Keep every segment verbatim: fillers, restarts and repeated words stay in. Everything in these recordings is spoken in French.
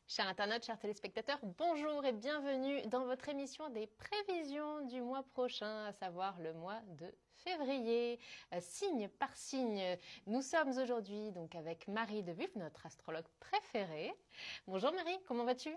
Chers internautes, chers téléspectateurs, bonjour et bienvenue dans votre émission des prévisions du mois prochain, à savoir le mois de février, euh, signe par signe. Nous sommes aujourd'hui donc avec Marie de Vuf, notre astrologue préférée. Bonjour Marie, comment vas-tu?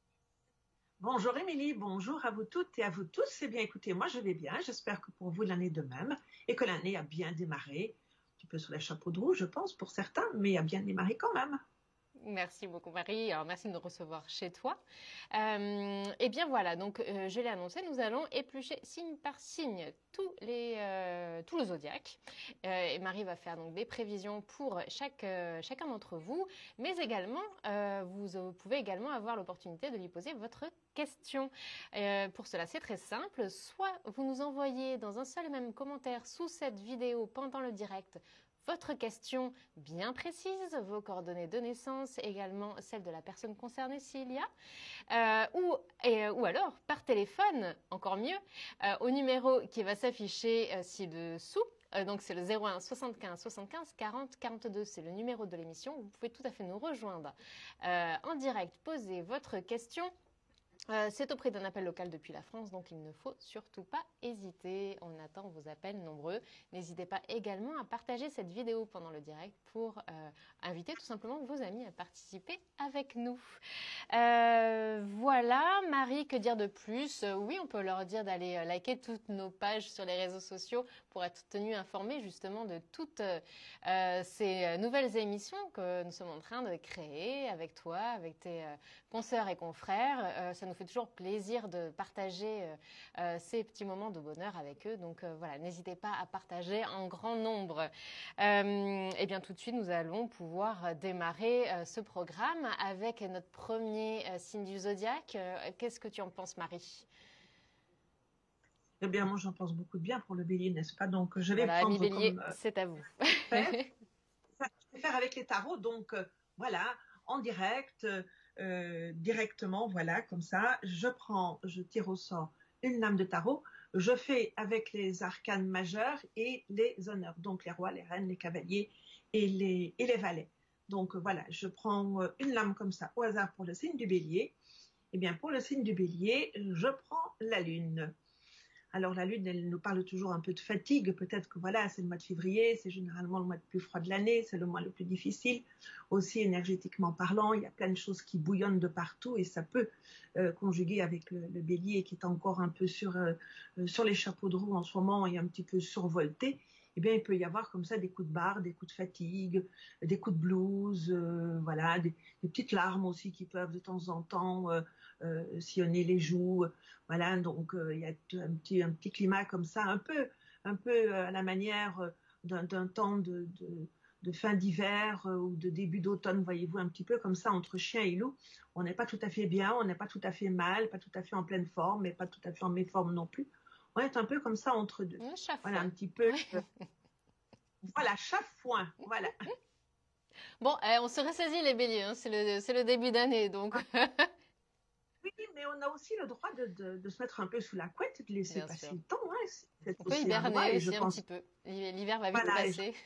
Bonjour Émilie, bonjour à vous toutes et à vous tous. Eh bien écoutez, moi je vais bien, j'espère que pour vous l'année de même et que l'année a bien démarré, un petit peu sur les chapeaux de roue je pense pour certains, mais a bien démarré quand même. Merci beaucoup Marie, alors merci de nous recevoir chez toi. Euh, et bien voilà, donc euh, je l'ai annoncé, nous allons éplucher signe par signe tous les, euh, tout le zodiaque. Euh, et Marie va faire donc des prévisions pour chaque, euh, chacun d'entre vous, mais également, euh, vous, vous pouvez également avoir l'opportunité de lui poser votre question. Euh, pour cela, c'est très simple, soit vous nous envoyez dans un seul et même commentaire sous cette vidéo pendant le direct votre question bien précise, vos coordonnées de naissance, également celles de la personne concernée s'il y a, euh, ou, et, ou alors par téléphone, encore mieux, euh, au numéro qui va s'afficher euh, ci-dessous. Euh, donc c'est le zéro un soixante-quinze soixante-quinze quarante quarante-deux, c'est le numéro de l'émission. Vous pouvez tout à fait nous rejoindre euh, en direct, poser votre question. Euh, c'est au prix d'un appel local depuis la France, donc il ne faut surtout pas hésiter. On attend vos appels nombreux. N'hésitez pas également à partager cette vidéo pendant le direct pour euh, inviter tout simplement vos amis à participer avec nous. Euh, voilà, Marie, que dire de plus? Euh, Oui, on peut leur dire d'aller euh, liker toutes nos pages sur les réseaux sociaux pour être tenus informés justement de toutes euh, ces nouvelles émissions que nous sommes en train de créer avec toi, avec tes euh, consoeurs et confrères. Euh, ça nous fait toujours plaisir de partager euh, euh, ces petits moments de bonheur avec eux. Donc euh, voilà, n'hésitez pas à partager en grand nombre. Euh, et bien tout de suite, nous allons pouvoir démarrer euh, ce programme avec notre premier euh, signe du zodiaque. Euh, Qu'est-ce que tu en penses, Marie? Eh bien moi j'en pense beaucoup de bien pour le bélier, n'est-ce pas? Donc je vais Voilà, ami prendre bélier, comme euh, c'est à vous. faire, je vais faire avec les tarots, donc euh, voilà, en direct, euh, directement, voilà, comme ça, je prends, je tire au sort une lame de tarot, je fais avec les arcanes majeurs et les honneurs, donc les rois, les reines, les cavaliers et les, et les valets. Donc voilà, je prends une lame comme ça au hasard pour le signe du bélier. Eh bien pour le signe du bélier, je prends la lune. Alors la lune, elle nous parle toujours un peu de fatigue. Peut-être que voilà, c'est le mois de février, c'est généralement le mois le plus froid de l'année, c'est le mois le plus difficile. Aussi énergétiquement parlant, il y a plein de choses qui bouillonnent de partout et ça peut euh, conjuguer avec le, le bélier qui est encore un peu sur, euh, sur les chapeaux de roue en ce moment et un petit peu survolté. Eh bien, il peut y avoir comme ça des coups de barre, des coups de fatigue, des coups de blues, euh, voilà, des, des petites larmes aussi qui peuvent de temps en temps euh, euh, sillonner les joues. Voilà, donc euh, il y a un petit, un petit climat comme ça, un peu, un peu à la manière d'un, d'un temps de, de, de fin d'hiver euh, ou de début d'automne, voyez-vous, un petit peu comme ça entre chien et loup. On n'est pas tout à fait bien, on n'est pas tout à fait mal, pas tout à fait en pleine forme, mais pas tout à fait en méforme non plus. On est un peu comme ça entre deux. Mmh, chaque Voilà, fois. un petit peu. Euh, voilà, chafouin. Voilà. Bon, eh, on se ressaisit les béliers, hein, c'est le, c'est le début d'année, donc Oui, mais on a aussi le droit de, de, de se mettre un peu sous la couette, de laisser bien passer sûr. le temps. Hein. C'est On peut aussi un droit hiberner et je aussi un pense, petit peu. L'hiver va vite voilà, et je passer.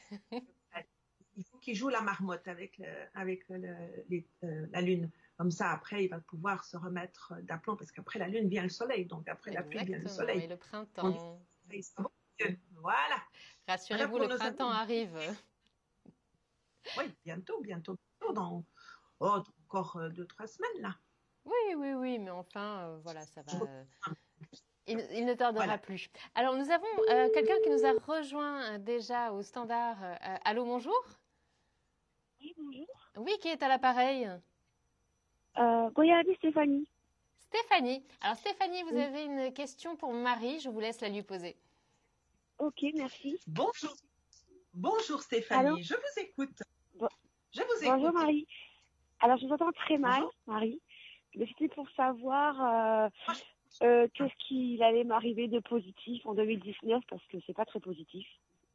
il faut qu'il joue la marmotte avec, le, avec le, les, euh, la lune. Comme ça, après, il va pouvoir se remettre d'aplomb parce qu'après la lune vient le soleil. Donc après la pluie vient le Exactement, et soleil. le On dit, printemps. ça va mieux. Voilà. Voilà Rassurez-vous, pour le nos printemps amis. arrive. Oui, bientôt, bientôt, bientôt, dans oh, encore euh, deux, trois semaines là. Oui, oui, oui, mais enfin, euh, voilà, ça Je va. euh, retourne. il, il ne tardera Voilà. plus. Alors, nous avons euh, quelqu'un qui nous a rejoint euh, déjà au standard. Euh, euh, allô, bonjour? Oui, bonjour. Oui, qui est à l'appareil? Euh, Goyabi Stéphanie. Stéphanie. Alors, Stéphanie, vous Oui. avez une question pour Marie. Je vous laisse la lui poser. Ok, merci. Bonjour. Bonjour Allô? Stéphanie, je vous écoute. Bon- Je vous Bonjour écoute. Marie. Alors je vous entends très mal, Bonjour. Marie. Mais c'était pour savoir euh, euh, qu'est-ce qu'il allait m'arriver de positif en deux mille dix-neuf parce que c'est pas très positif.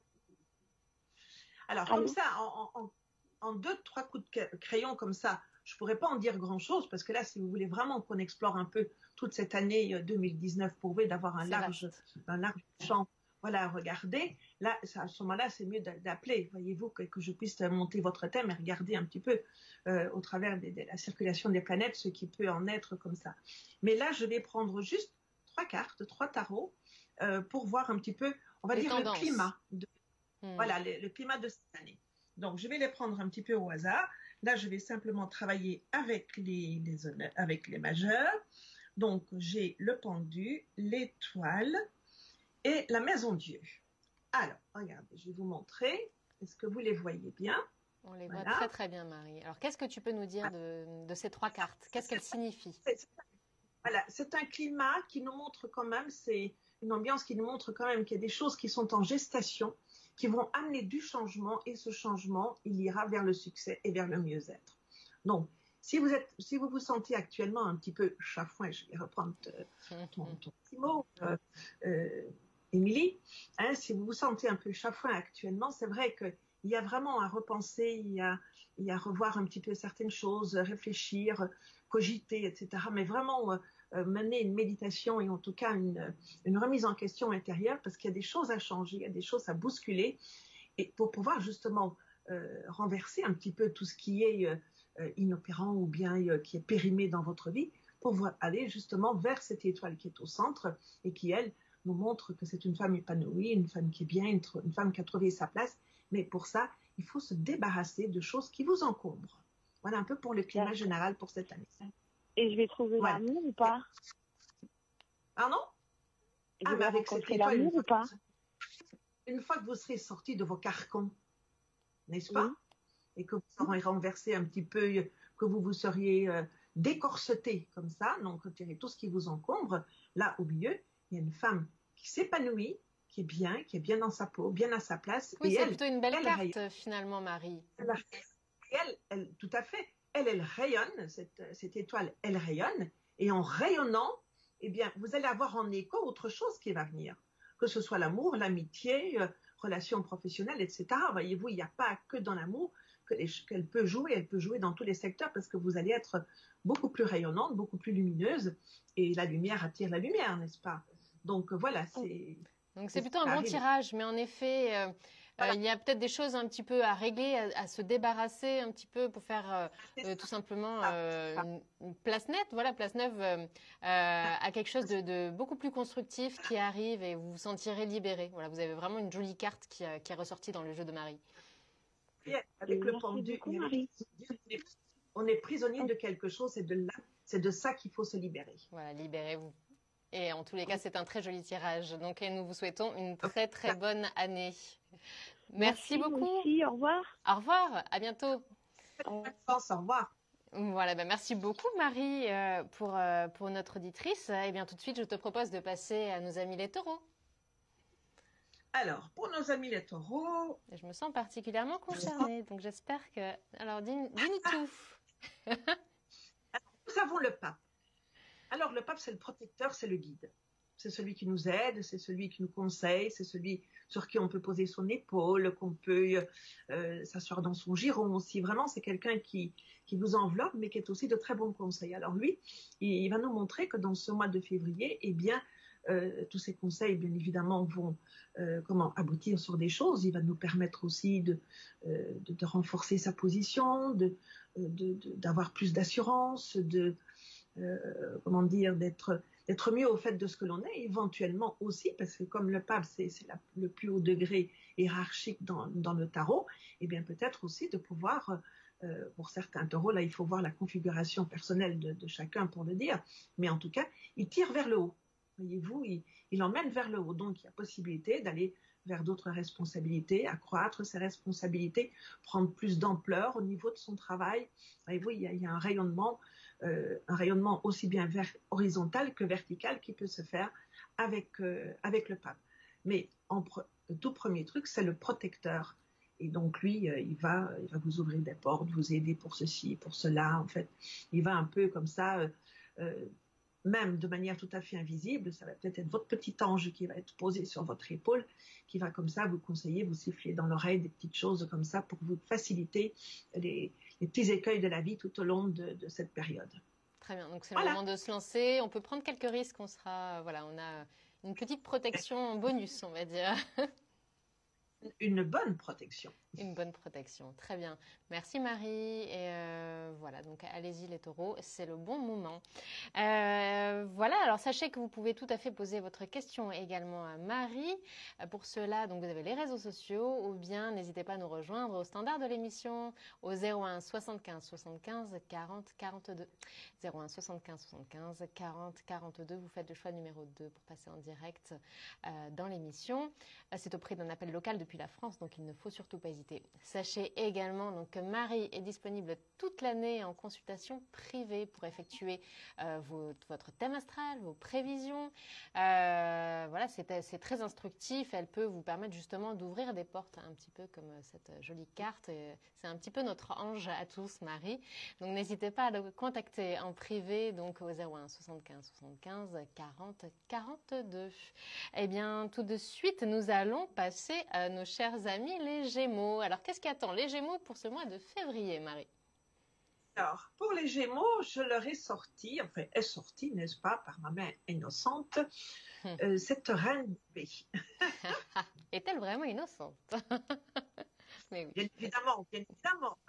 Alors, comme Allô? ça, en, en, en deux, trois coups de crayon comme ça, je pourrais pas en dire grand-chose parce que là, si vous voulez vraiment qu'on explore un peu toute cette année deux mille dix-neuf pour vous d'avoir un C'est large, vaste. un large champ, voilà, regardez. Là, ça, à ce moment-là, c'est mieux d'appeler, voyez-vous, que, que je puisse monter votre thème et regarder un petit peu euh, au travers de, de la circulation des planètes, ce qui peut en être comme ça. Mais là, je vais prendre juste trois cartes, trois tarots, euh, pour voir un petit peu, on va Les dire, tendances. le climat. De, hmm. Voilà, le, le climat de cette année. Donc, je vais les prendre un petit peu au hasard. Là, je vais simplement travailler avec les, les, avec les majeurs. Donc, j'ai le pendu, l'étoile et la maison Dieu. Alors, regardez, je vais vous montrer. Est-ce que vous les voyez bien? On les voit voilà. très très bien, Marie. Alors, qu'est-ce que tu peux nous dire de, de ces trois cartes? Qu'est-ce qu'elles signifient? Voilà, c'est un climat qui nous montre quand même, c'est une ambiance qui nous montre quand même qu'il y a des choses qui sont en gestation, qui vont amener du changement, et ce changement, il ira vers le succès et vers le mieux-être. Donc, si vous êtes, si vous vous sentez actuellement un petit peu chafouin, je vais reprendre ton, ton petit mot, euh, euh, Émilie, hein, si vous vous sentez un peu chafouin actuellement, c'est vrai qu'il y a vraiment à repenser, il y a, il y a à revoir un petit peu certaines choses, réfléchir, cogiter, et cetera. Mais vraiment euh, mener une méditation et en tout cas une, une remise en question intérieure, parce qu'il y a des choses à changer, il y a des choses à bousculer, et pour pouvoir justement euh, renverser un petit peu tout ce qui est euh, inopérant ou bien euh, qui est périmé dans votre vie, pour pouvoir aller justement vers cette étoile qui est au centre et qui, elle, nous montre que c'est une femme épanouie, une femme qui est bien, une, une femme qui a trouvé sa place. Mais pour ça, il faut se débarrasser de choses qui vous encombrent. Voilà un peu pour le climat général pour cette année. Et je vais trouver voilà. l'amour ou pas? Pardon? Ah, mais avec cette étoile, l'amour ou pas? Une fois que vous serez sorti de vos carcans, n'est-ce pas? Oui. Et que vous aurez renversé un petit peu, que vous vous seriez euh, décorseté comme ça, donc retirez tout ce qui vous encombre, là au milieu, il y a une femme qui s'épanouit, qui est bien, qui est bien dans sa peau, bien à sa place. Oui, c'est plutôt une belle elle, carte elle, finalement, Marie. Elle, elle, elle, tout à fait. Elle, elle rayonne, cette, cette étoile, elle rayonne. Et en rayonnant, eh bien, vous allez avoir en écho autre chose qui va venir. Que ce soit l'amour, l'amitié, euh, relations professionnelles, et cetera. Voyez-vous, il n'y a pas que dans l'amour qu'elle peut jouer. Elle peut jouer dans tous les secteurs parce que vous allez être beaucoup plus rayonnante, beaucoup plus lumineuse. Et la lumière attire la lumière, n'est-ce pas? Donc voilà, c'est... Donc c'est plutôt un bon tirage, mais en effet, euh, voilà. euh, il y a peut-être des choses un petit peu à régler, à, à se débarrasser un petit peu pour faire euh, euh, tout simplement euh, une, une place nette, voilà, place neuve euh, à quelque chose de, de beaucoup plus constructif qui arrive et vous vous sentirez libéré. Voilà, vous avez vraiment une jolie carte qui, euh, qui est ressortie dans le jeu de Marie. Avec le pendu, on est prisonnier de quelque chose, c'est de là, c'est de ça qu'il faut se libérer. Voilà, libérez-vous. Et en tous les cas, c'est un très joli tirage. Donc, nous vous souhaitons une très, très bonne année. Merci, Merci beaucoup. Merci, au revoir. Au revoir, à bientôt. Au revoir. Voilà, ben merci beaucoup, Marie, euh, pour, euh, pour notre auditrice. Et bien, tout de suite, je te propose de passer à nos amis les taureaux. Alors, pour nos amis les taureaux... Je me sens particulièrement concernée, donc j'espère que... Alors, dis-nous tout. Nous avons le pape. Alors, le pape, c'est le protecteur, c'est le guide. C'est celui qui nous aide, c'est celui qui nous conseille, c'est celui sur qui on peut poser son épaule, qu'on peut euh, s'asseoir dans son giron aussi. Vraiment, c'est quelqu'un qui, qui vous enveloppe, mais qui est aussi de très bons conseils. Alors lui, il, il va nous montrer que dans ce mois de février, eh bien, euh, tous ces conseils, bien évidemment, vont euh, comment aboutir sur des choses. Il va nous permettre aussi de, euh, de, de renforcer sa position, de, de, de, d'avoir plus d'assurance, de... Euh, comment dire, d'être d'être mieux au fait de ce que l'on est, éventuellement aussi, parce que comme le pape, c'est le plus haut degré hiérarchique dans, dans le tarot, et bien peut-être aussi de pouvoir, euh, pour certains taureaux, là il faut voir la configuration personnelle de, de chacun pour le dire, mais en tout cas, il tire vers le haut, voyez-vous, il, il emmène vers le haut, donc il y a possibilité d'aller vers d'autres responsabilités, accroître ses responsabilités, prendre plus d'ampleur au niveau de son travail, voyez-vous, il y a, il y a un rayonnement Euh, un rayonnement aussi bien vers, horizontal que vertical qui peut se faire avec, euh, avec le pape. Mais en pre, le tout premier truc, c'est le protecteur. Et donc lui, euh, il, va, il va vous ouvrir des portes, vous aider pour ceci, pour cela. En fait, il va un peu comme ça, euh, euh, même de manière tout à fait invisible. Ça va peut-être être votre petit ange qui va être posé sur votre épaule, qui va comme ça vous conseiller, vous siffler dans l'oreille des petites choses comme ça pour vous faciliter les les petits écueils de la vie tout au long de, de cette période. Très bien, donc c'est voilà. le moment de se lancer. On peut prendre quelques risques. On sera, voilà, on a Une petite protection bonus, on va dire. Une bonne protection. Une bonne protection, très bien. Merci Marie. Et euh, voilà, donc allez-y les taureaux, c'est le bon moment. Euh, voilà, alors sachez que vous pouvez tout à fait poser votre question également à Marie. Pour cela, donc vous avez les réseaux sociaux ou bien n'hésitez pas à nous rejoindre au standard de l'émission au zéro un soixante-quinze soixante-quinze quarante quarante-deux. zéro un soixante-quinze soixante-quinze quarante quarante-deux. Vous faites le choix numéro deux pour passer en direct euh, dans l'émission. C'est au prix d'un appel local depuis la France, donc il ne faut surtout pas hésiter. Sachez également donc, que Marie est disponible toute l'année en consultation privée pour effectuer euh, vos, votre thème astral, vos prévisions. Euh, voilà, c'est, c'est très instructif. Elle peut vous permettre justement d'ouvrir des portes, un petit peu comme cette jolie carte. C'est un petit peu notre ange à tous, Marie. Donc n'hésitez pas à le contacter en privé, donc au zéro un soixante-quinze soixante-quinze quarante quarante-deux. Eh bien, tout de suite, nous allons passer à nos chers amis les Gémeaux. Alors, qu'est-ce qui attend les Gémeaux pour ce mois de février, Marie? Alors, pour les Gémeaux, je leur ai sorti, enfin, est sortie, n'est-ce pas, par ma main innocente, hum. euh, cette reine d'épée. Est-elle vraiment innocente? Mais oui. Bien évidemment, bien évidemment.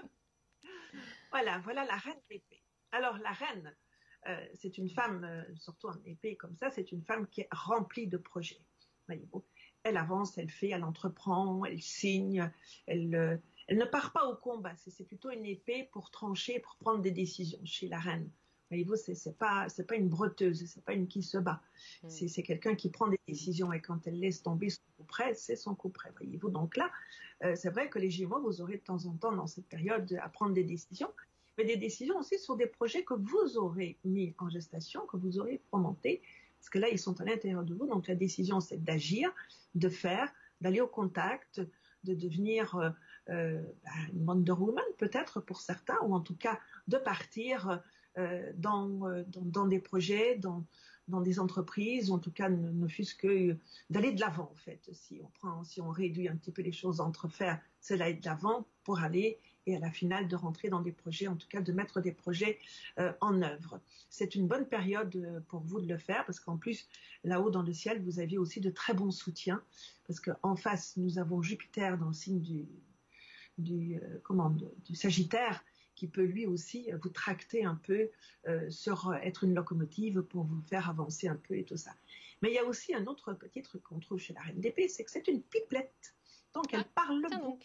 Voilà, voilà la reine d'épée. Alors, la reine, euh, c'est une femme, euh, surtout en épée comme ça, c'est une femme qui est remplie de projets. Voyez-vous, elle avance, elle fait, elle entreprend, elle signe, elle, euh, elle ne part pas au combat. C'est, c'est plutôt une épée pour trancher, pour prendre des décisions chez la reine. Voyez-vous, c'est, c'est pas, c'est pas une breteuse, c'est pas une qui se bat. Mm. C'est, c'est quelqu'un qui prend des décisions et quand elle laisse tomber son coup près, c'est son coup près. Voyez-vous, donc là, euh, c'est vrai que les Gémeaux, vous aurez de temps en temps dans cette période à prendre des décisions, mais des décisions aussi sur des projets que vous aurez mis en gestation, que vous aurez fomentés. Parce que là, ils sont à l'intérieur de vous. Donc, la décision, c'est d'agir, de faire, d'aller au contact, de devenir euh, euh, une Wonder Woman, peut-être pour certains, ou en tout cas de partir euh, dans, euh, dans, dans des projets, dans, dans des entreprises, ou en tout cas ne, ne fût-ce que d'aller de l'avant, en fait. Si on prend, si on réduit un petit peu les choses entre faire, c'est d'aller de l'avant pour aller et à la finale de rentrer dans des projets, en tout cas de mettre des projets euh, en œuvre. C'est une bonne période pour vous de le faire parce qu'en plus, là-haut dans le ciel, vous avez aussi de très bons soutiens parce qu'en face, nous avons Jupiter dans le signe du, du, euh, comment, du Sagittaire qui peut lui aussi vous tracter un peu euh, sur être une locomotive pour vous faire avancer un peu et tout ça. Mais il y a aussi un autre petit truc qu'on trouve chez la Reine d'épée, c'est que c'est une pipelette. Donc elle ah, parle beaucoup.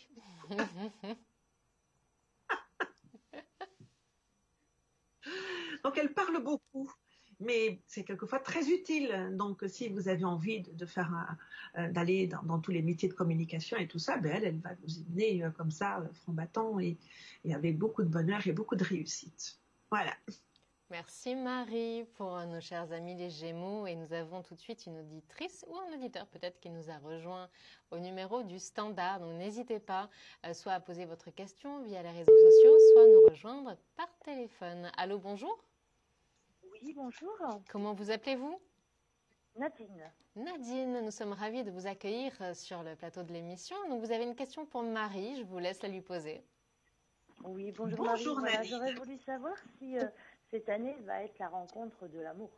Donc, elle parle beaucoup, mais c'est quelquefois très utile. Donc, si vous avez envie de, de faire un, euh, d'aller dans, dans tous les métiers de communication et tout ça, ben elle, elle va vous y mener euh, comme ça, euh, franc battant et, et avec beaucoup de bonheur et beaucoup de réussite. Voilà. Merci Marie pour nos chers amis les Gémeaux. Et nous avons tout de suite une auditrice ou un auditeur peut-être qui nous a rejoint au numéro du standard. Donc n'hésitez pas euh, soit à poser votre question via les réseaux sociaux, soit à nous rejoindre par téléphone. Allô, bonjour. Oui, bonjour. Comment vous appelez-vous? Nadine. Nadine, nous sommes ravis de vous accueillir sur le plateau de l'émission. Donc vous avez une question pour Marie, je vous laisse la lui poser. Oui, bonjour, bonjour Marie. Nadine. Voilà, j'aurais voulu savoir si euh, cette année va être la rencontre de l'amour.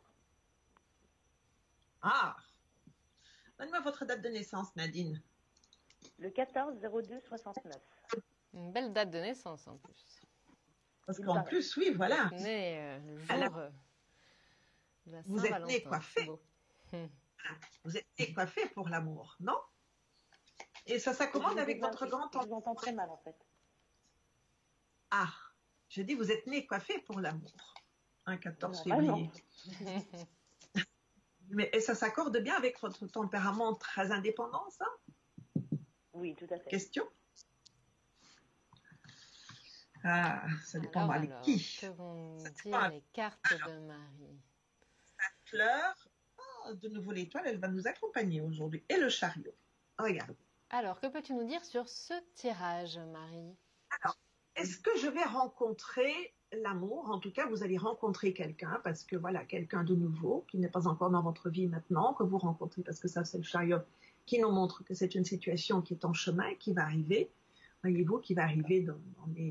Ah, donne-moi votre date de naissance, Nadine. Le quatorze zéro deux soixante-neuf. Une belle date de naissance en plus. Parce qu'en plus, oui, voilà. Vous êtes né euh, le jour la... euh, de la Vous êtes né coiffé. Hum. Vous êtes né coiffé pour l'amour, non? Et ça s'accommode avec votre grand-oncle. Je vous entends très mal en fait. Ah, je dis vous êtes né coiffé pour l'amour. Un quatorze non, février. Mais et ça s'accorde bien avec votre tempérament très indépendant, ça? Oui, tout à fait. Question? Ah, ça dépend alors, avec alors, qui. Que vont nous dire pas... les cartes de Marie? La fleur, oh, de nouveau l'étoile, elle va nous accompagner aujourd'hui. Et le chariot. Regarde. Alors, que peux-tu nous dire sur ce tirage, Marie? Alors, est-ce que je vais rencontrer l'amour? En tout cas, vous allez rencontrer quelqu'un, parce que voilà, quelqu'un de nouveau, qui n'est pas encore dans votre vie maintenant, que vous rencontrez, parce que ça, c'est le chariot qui nous montre que c'est une situation qui est en chemin, qui va arriver, voyez-vous, qui va arriver dans, dans, les,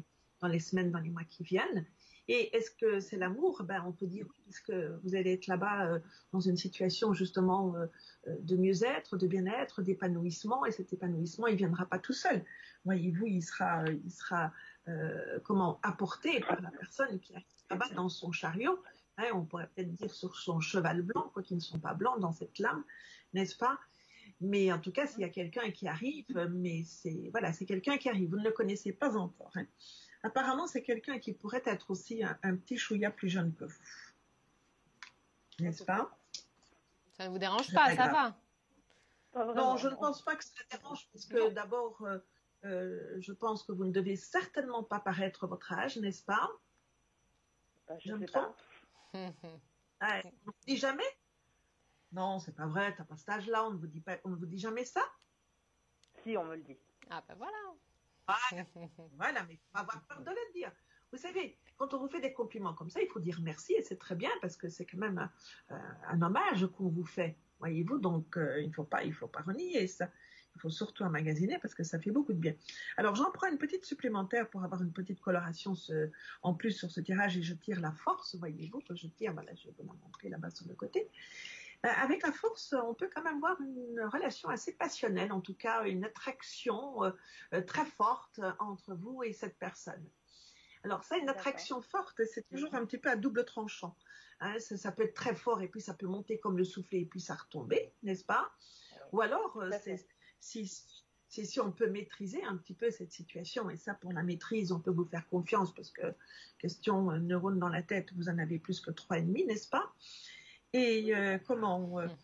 dans les semaines, dans les mois qui viennent. Et est-ce que c'est l'amour? Ben, on peut dire oui, puisque vous allez être là-bas euh, dans une situation justement euh, de mieux-être, de bien-être, d'épanouissement. Et cet épanouissement, il viendra pas tout seul. Voyez-vous, il sera, il sera euh, comment apporté par la personne qui arrive là-bas dans son chariot. Hein, on pourrait peut-être dire sur son cheval blanc, quoi qu'ils ne sont pas blancs dans cette lame, n'est-ce pas? Mais en tout cas, s'il y a quelqu'un qui arrive, mais c'est voilà, c'est quelqu'un qui arrive. Vous ne le connaissez pas encore. Hein. Apparemment, c'est quelqu'un qui pourrait être aussi un, un petit chouïa plus jeune que vous. N'est-ce pas? Ça ne vous dérange pas, ça va? Pas vraiment, Non, je ne non. pense pas que ça dérange, parce que d'abord, euh, euh, je pense que vous ne devez certainement pas paraître votre âge, n'est-ce pas? Bah, je Je sais me pas. trompe? Ouais. On ne vous dit jamais? Non, c'est pas vrai, t'as pas cet âge-là, on ne vous dit pas, on ne vous dit jamais ça? Si, on me le dit. Ah ben voilà. Voilà, voilà, mais il faut pas avoir peur de le dire. Vous savez, quand on vous fait des compliments comme ça, il faut dire merci et c'est très bien parce que c'est quand même un, euh, un hommage qu'on vous fait, voyez-vous. Donc, euh, il ne faut pas, il faut pas renier ça. Il faut surtout emmagasiner parce que ça fait beaucoup de bien. Alors, j'en prends une petite supplémentaire pour avoir une petite coloration ce, en plus sur ce tirage et je tire la force, voyez-vous, que je tire, voilà, je vais vous la montrer là-bas sur le côté. Euh, avec la force, on peut quand même voir une relation assez passionnelle, en tout cas une attraction euh, très forte entre vous et cette personne. Alors ça, une attraction forte, c'est toujours un petit peu à double tranchant. Hein, ça, ça peut être très fort et puis ça peut monter comme le soufflet et puis ça retomber, n'est-ce pas? Ou alors, euh, c'est, si, si, si on peut maîtriser un petit peu cette situation, et ça pour la maîtrise, on peut vous faire confiance parce que question euh, neurones dans la tête, vous en avez plus que trois et demi, n'est-ce pas? Et euh, comment euh...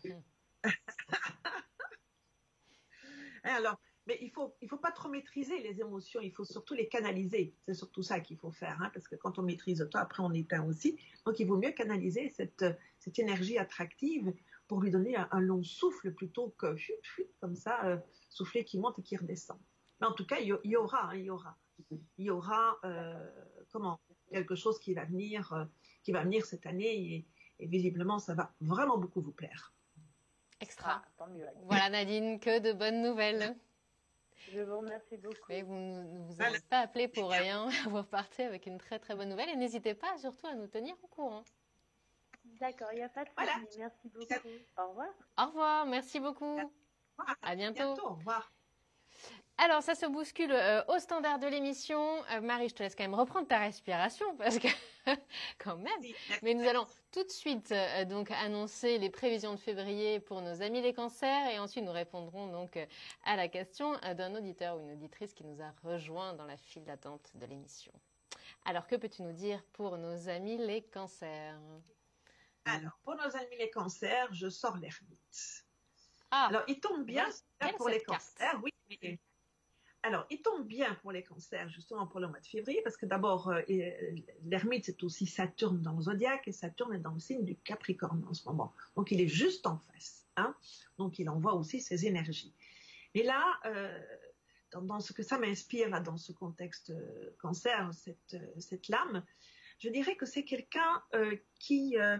Alors, mais il faut, il faut pas trop maîtriser les émotions, il faut surtout les canaliser. C'est surtout ça qu'il faut faire, hein, parce que quand on maîtrise tout, après on éteint aussi. Donc il vaut mieux canaliser cette, cette énergie attractive pour lui donner un, un long souffle plutôt que chut, chut, comme ça, euh, souffler qui monte et qui redescend. Mais en tout cas, il y, il y aura, hein, il y aura, il y aura euh, comment quelque chose qui va venir, euh, qui va venir cette année et, et visiblement ça va vraiment beaucoup vous plaire. Extra. Ah, tant mieux. Voilà Nadine, que de bonnes nouvelles. Je vous remercie beaucoup. Mais vous ne vous avez pas appelé pour rien. Vous repartez avec une très très bonne nouvelle et n'hésitez pas surtout à nous tenir au courant. D'accord, il n'y a pas de souci. Voilà. Merci beaucoup. Au revoir. Au revoir, merci beaucoup. À bientôt. bientôt. Au revoir. Alors, ça se bouscule euh, au standard de l'émission. Euh, Marie, je te laisse quand même reprendre ta respiration parce que quand même. Mais nous allons tout de suite euh, donc annoncer les prévisions de février pour nos amis les cancers et ensuite nous répondrons donc euh, à la question euh, d'un auditeur ou une auditrice qui nous a rejoint dans la file d'attente de l'émission. Alors, que peux-tu nous dire pour nos amis les cancers? Alors, pour nos amis les cancers, je sors l'ermite. Ah, alors, il tombe bien quelle pour les carte? cancers, oui. Mais... Alors, il tombe bien pour les cancers, justement pour le mois de février, parce que d'abord, euh, l'ermite, c'est aussi Saturne dans le zodiaque, et Saturne est dans le signe du Capricorne en ce moment. Donc, il est juste en face. Hein, donc, il envoie aussi ses énergies. Et là, euh, dans, dans ce que ça m'inspire, là, dans ce contexte euh, cancer, cette, euh, cette lame, je dirais que c'est quelqu'un euh, qui, euh,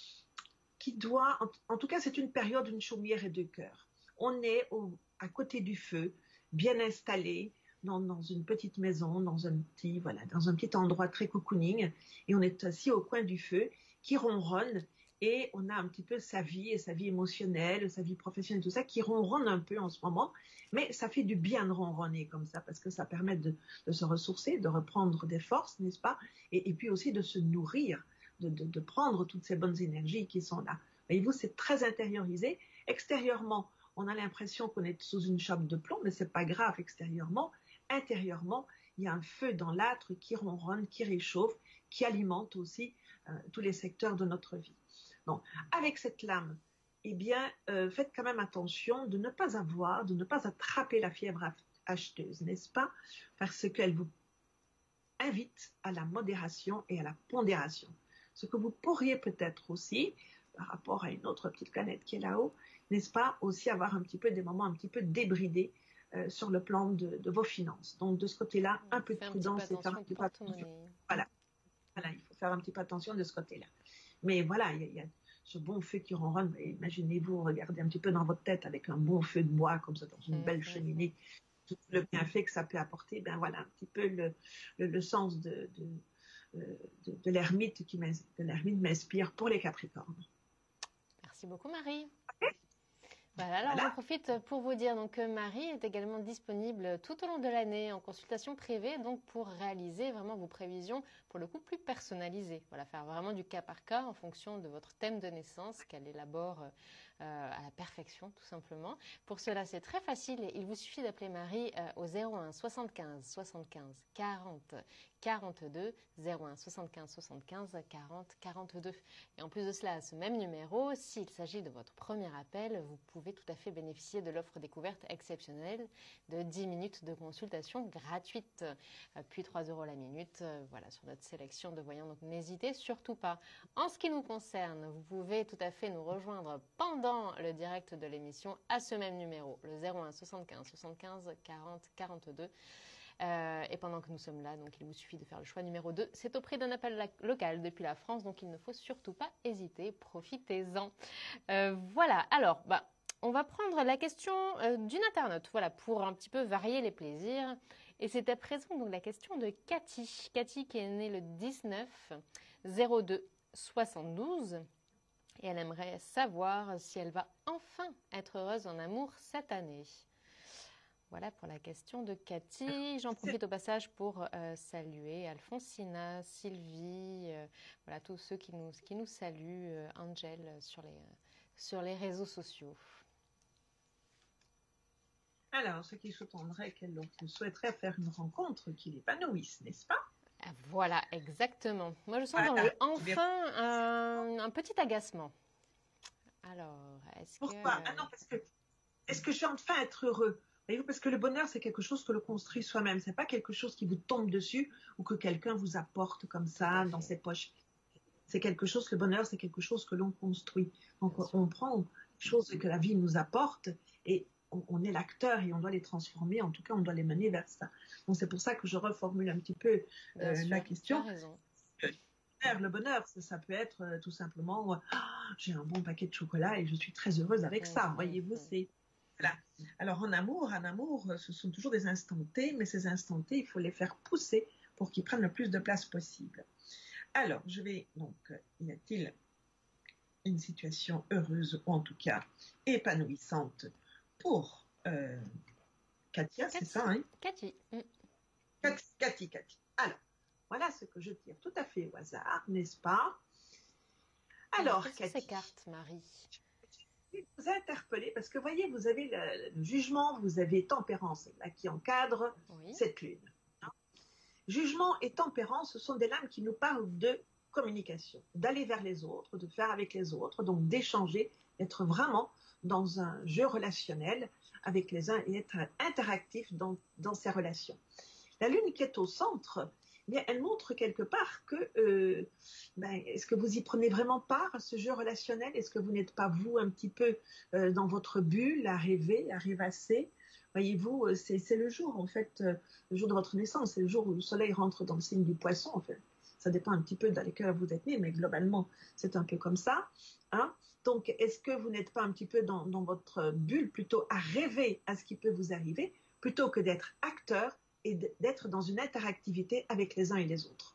qui doit, en, en tout cas, c'est une période, une chaumière et deux cœurs. On est au, à côté du feu, bien installé dans, dans une petite maison, dans un petit, voilà, dans un petit endroit très cocooning, et on est assis au coin du feu, qui ronronne, et on a un petit peu sa vie, et sa vie émotionnelle, sa vie professionnelle, tout ça, qui ronronne un peu en ce moment, mais ça fait du bien de ronronner comme ça, parce que ça permet de, de se ressourcer, de reprendre des forces, n'est-ce pas, et, et puis aussi de se nourrir, de, de, de prendre toutes ces bonnes énergies qui sont là. Voyez-vous, c'est très intériorisé, extérieurement, on a l'impression qu'on est sous une chape de plomb, mais c'est pas grave extérieurement. Intérieurement, il y a un feu dans l'âtre qui ronronne, qui réchauffe, qui alimente aussi euh, tous les secteurs de notre vie. Donc, avec cette lame, eh bien, euh, faites quand même attention de ne pas avoir, de ne pas attraper la fièvre acheteuse, n'est-ce pas? Parce qu'elle vous invite à la modération et à la pondération. Ce que vous pourriez peut-être aussi, par rapport à une autre petite planète qui est là-haut, n'est-ce pas, aussi avoir un petit peu des moments un petit peu débridés euh, sur le plan de, de vos finances. Donc de ce côté-là, un peu de prudence et faire un petit peu attention. Voilà. Voilà, il faut faire un petit peu attention de ce côté-là. Mais voilà, il y, y a ce bon feu qui ronronne. Imaginez-vous, regardez un petit peu dans votre tête avec un bon feu de bois comme ça dans une belle cheminée. tout le bienfait que ça peut apporter. Ben voilà un petit peu le, le, le sens de, de, de, de l'ermite qui m'inspire pour les Capricornes. Merci beaucoup Marie. Voilà, alors Voilà. j'en profite pour vous dire donc, que Marie est également disponible tout au long de l'année en consultation privée, donc pour réaliser vraiment vos prévisions, pour le coup plus personnalisées. Voilà, faire vraiment du cas par cas en fonction de votre thème de naissance qu'elle élabore euh, à la perfection tout simplement. Pour cela, c'est très facile, il vous suffit d'appeler Marie euh, au zéro un soixante-quinze soixante-quinze quarante quarante-deux, zéro un soixante-quinze soixante-quinze quarante quarante-deux. Et en plus de cela, à ce même numéro, s'il s'agit de votre premier appel, vous pouvez tout à fait bénéficier de l'offre découverte exceptionnelle de dix minutes de consultation gratuite, puis trois euros la minute, voilà, sur notre sélection de voyants. Donc n'hésitez surtout pas. En ce qui nous concerne, vous pouvez tout à fait nous rejoindre pendant le direct de l'émission à ce même numéro, le zéro un soixante-quinze soixante-quinze quarante quarante-deux. Euh, et pendant que nous sommes là, donc il vous suffit de faire le choix numéro deux. C'est au prix d'un appel local depuis la France, donc il ne faut surtout pas hésiter. Profitez-en. Euh, voilà, alors, bah, on va prendre la question euh, d'une internaute, voilà, pour un petit peu varier les plaisirs. Et c'est à présent donc la question de Cathy. Cathy qui est née le dix-neuf zéro deux soixante-douze. Et elle aimerait savoir si elle va enfin être heureuse en amour cette année. Voilà pour la question de Cathy. J'en profite au passage pour euh, saluer Alfonsina, Sylvie, euh, voilà tous ceux qui nous, qui nous saluent, euh, Angel sur les, euh, sur les réseaux sociaux. Alors, ce qui sous-tendrait qu'elle souhaiterait faire une rencontre qui l'épanouisse, n'est-ce pas? Voilà, exactement. Moi, je sens voilà, dans le enfin un, un petit agacement. Alors, est-ce que... Pourquoi? Ah non, parce que est-ce que je vais enfin être heureux? Voyez-vous, parce que le bonheur, c'est quelque chose que l'on construit soi-même. C'est pas quelque chose qui vous tombe dessus ou que quelqu'un vous apporte comme ça dans ses poches. C'est quelque chose, le bonheur, c'est quelque chose que l'on construit. Donc, on prend les choses que la vie nous apporte et on, on est l'acteur et on doit les transformer. En tout cas, on doit les mener vers ça. Donc, c'est pour ça que je reformule un petit peu euh, sûr, la question. Tu as raison. Le bonheur, ça, ça peut être euh, tout simplement, euh, oh, j'ai un bon paquet de chocolat et je suis très heureuse avec mmh, ça. Mmh, Voyez-vous, mmh. c'est... Voilà. Alors en amour, en amour, ce sont toujours des instants T, mais ces instants T, il faut les faire pousser pour qu'ils prennent le plus de place possible. Alors, je vais donc, y a-t-il une situation heureuse ou en tout cas épanouissante pour euh, Katia, c'est ça, hein? Cathy. Cathy, Cathy, Cathy. Alors, voilà ce que je tire tout à fait au hasard, n'est-ce pas? Alors, Cathy. Ces cartes, Marie. Vous interpellez parce que voyez, vous avez le, le jugement, vous avez tempérance là, qui encadre oui. cette lune. Hein. Jugement et tempérance, ce sont des lames qui nous parlent de communication, d'aller vers les autres, de faire avec les autres, donc d'échanger, d'être vraiment dans un jeu relationnel avec les uns et être interactif dans, dans ces relations. La lune qui est au centre, eh bien, elle montre quelque part que euh, ben, est-ce que vous y prenez vraiment part à ce jeu relationnel? Est-ce que vous n'êtes pas vous un petit peu euh, dans votre bulle à rêver, à rêvasser? Voyez-vous, c'est, c'est le jour en fait, euh, le jour de votre naissance, c'est le jour où le soleil rentre dans le signe du poisson en fait. Ça dépend un petit peu dans lesquels vous êtes né, mais globalement c'est un peu comme ça. Hein? Donc est-ce que vous n'êtes pas un petit peu dans, dans votre bulle plutôt à rêver à ce qui peut vous arriver plutôt que d'être acteur et d'être dans une interactivité avec les uns et les autres.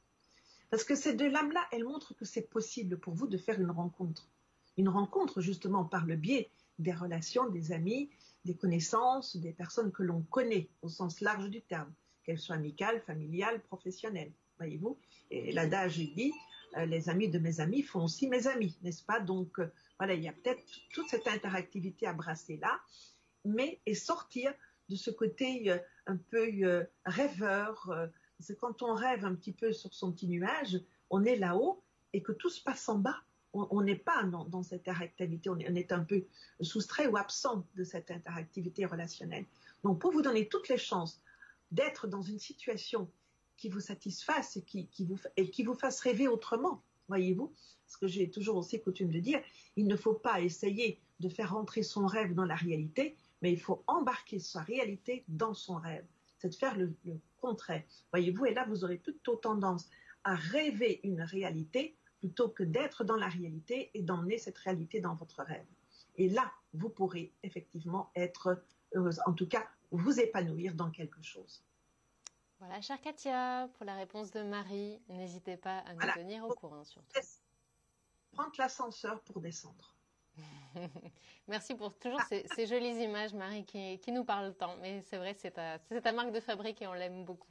Parce que ces deux lames-là, elles montrent que c'est possible pour vous de faire une rencontre. Une rencontre justement par le biais des relations, des amis, des connaissances, des personnes que l'on connaît au sens large du terme, qu'elles soient amicales, familiales, professionnelles, voyez-vous. Et l'adage dit, euh, les amis de mes amis font aussi mes amis, n'est-ce pas? Donc euh, voilà, il y a peut-être toute cette interactivité à brasser là, mais et sortir de ce côté euh, un peu euh, rêveur. Euh, c'est quand on rêve un petit peu sur son petit nuage, on est là-haut et que tout se passe en bas. On n'est pas dans, dans cette interactivité, on est, on est un peu soustrait ou absent de cette interactivité relationnelle. Donc pour vous donner toutes les chances d'être dans une situation qui vous satisfasse et qui, qui, vous, et qui vous fasse rêver autrement, voyez-vous, ce que j'ai toujours aussi coutume de dire, il ne faut pas essayer de faire rentrer son rêve dans la réalité, mais il faut embarquer sa réalité dans son rêve. C'est de faire le, le contraire. Voyez-vous, et là, vous aurez plutôt tendance à rêver une réalité plutôt que d'être dans la réalité et d'emmener cette réalité dans votre rêve. Et là, vous pourrez effectivement être heureuse, en tout cas vous épanouir dans quelque chose. Voilà, chère Katia, pour la réponse de Marie, n'hésitez pas à nous Voilà. tenir au courant surtout. Prendre l'ascenseur pour descendre. Merci pour toujours ces, ces jolies images, Marie, qui, qui nous parlent tant. Mais c'est vrai, c'est ta, c'est ta marque de fabrique et on l'aime beaucoup.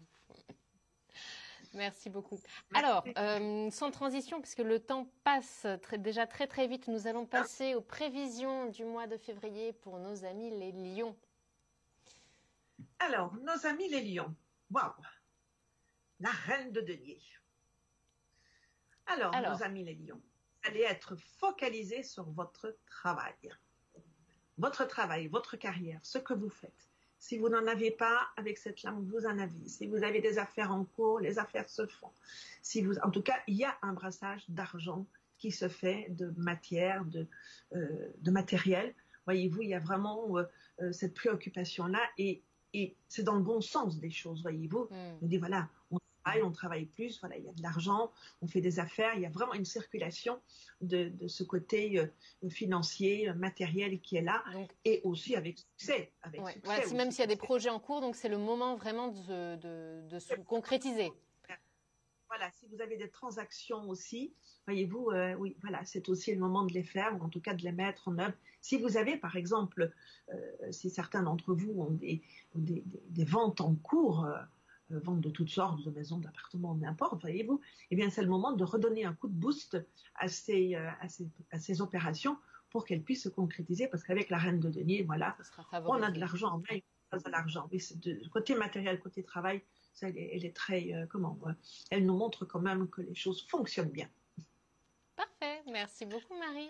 Merci beaucoup. Merci. Alors, euh, sans transition, puisque le temps passe très, déjà très très vite, nous allons passer aux prévisions du mois de février pour nos amis les lions. Alors, nos amis les lions. Waouh! La reine de denier. Alors, Alors, nos amis les lions, vous allez être focalisés sur votre travail. Votre travail, votre carrière, ce que vous faites. Si vous n'en avez pas, avec cette lame, vous en avez. Si vous avez des affaires en cours, les affaires se font. Si vous, en tout cas, il y a un brassage d'argent qui se fait, de matière, de, euh, de matériel. Voyez-vous, il y a vraiment euh, cette préoccupation-là et, et c'est dans le bon sens des choses, voyez-vous. Mm. On dit, voilà, on travaille, on travaille plus, voilà, il y a de l'argent, on fait des affaires, il y a vraiment une circulation de, de ce côté euh, financier, matériel qui est là, donc, et aussi avec succès. Avec ouais, succès voilà, si aussi, même s'il y a des parce que- projets en cours, donc c'est le moment vraiment de, de, de se concrétiser. Voilà, si vous avez des transactions aussi, voyez-vous, euh, oui, voilà, c'est aussi le moment de les faire, ou en tout cas de les mettre en œuvre. Si vous avez, par exemple, euh, si certains d'entre vous ont des, des, des, des ventes en cours, euh, euh, ventes de toutes sortes, de maisons, d'appartements, n'importe, voyez-vous, eh bien, c'est le moment de redonner un coup de boost à ces, euh, à ces, à ces opérations pour qu'elles puissent se concrétiser, parce qu'avec la reine de denier, voilà, Ça sera on favorisé. a de l'argent en main, on a de l'argent. Oui, c'est de, côté matériel, côté travail, ça, elle, est, elle est très, euh, comment, euh, elle nous montre quand même que les choses fonctionnent bien. Parfait, merci beaucoup Marie.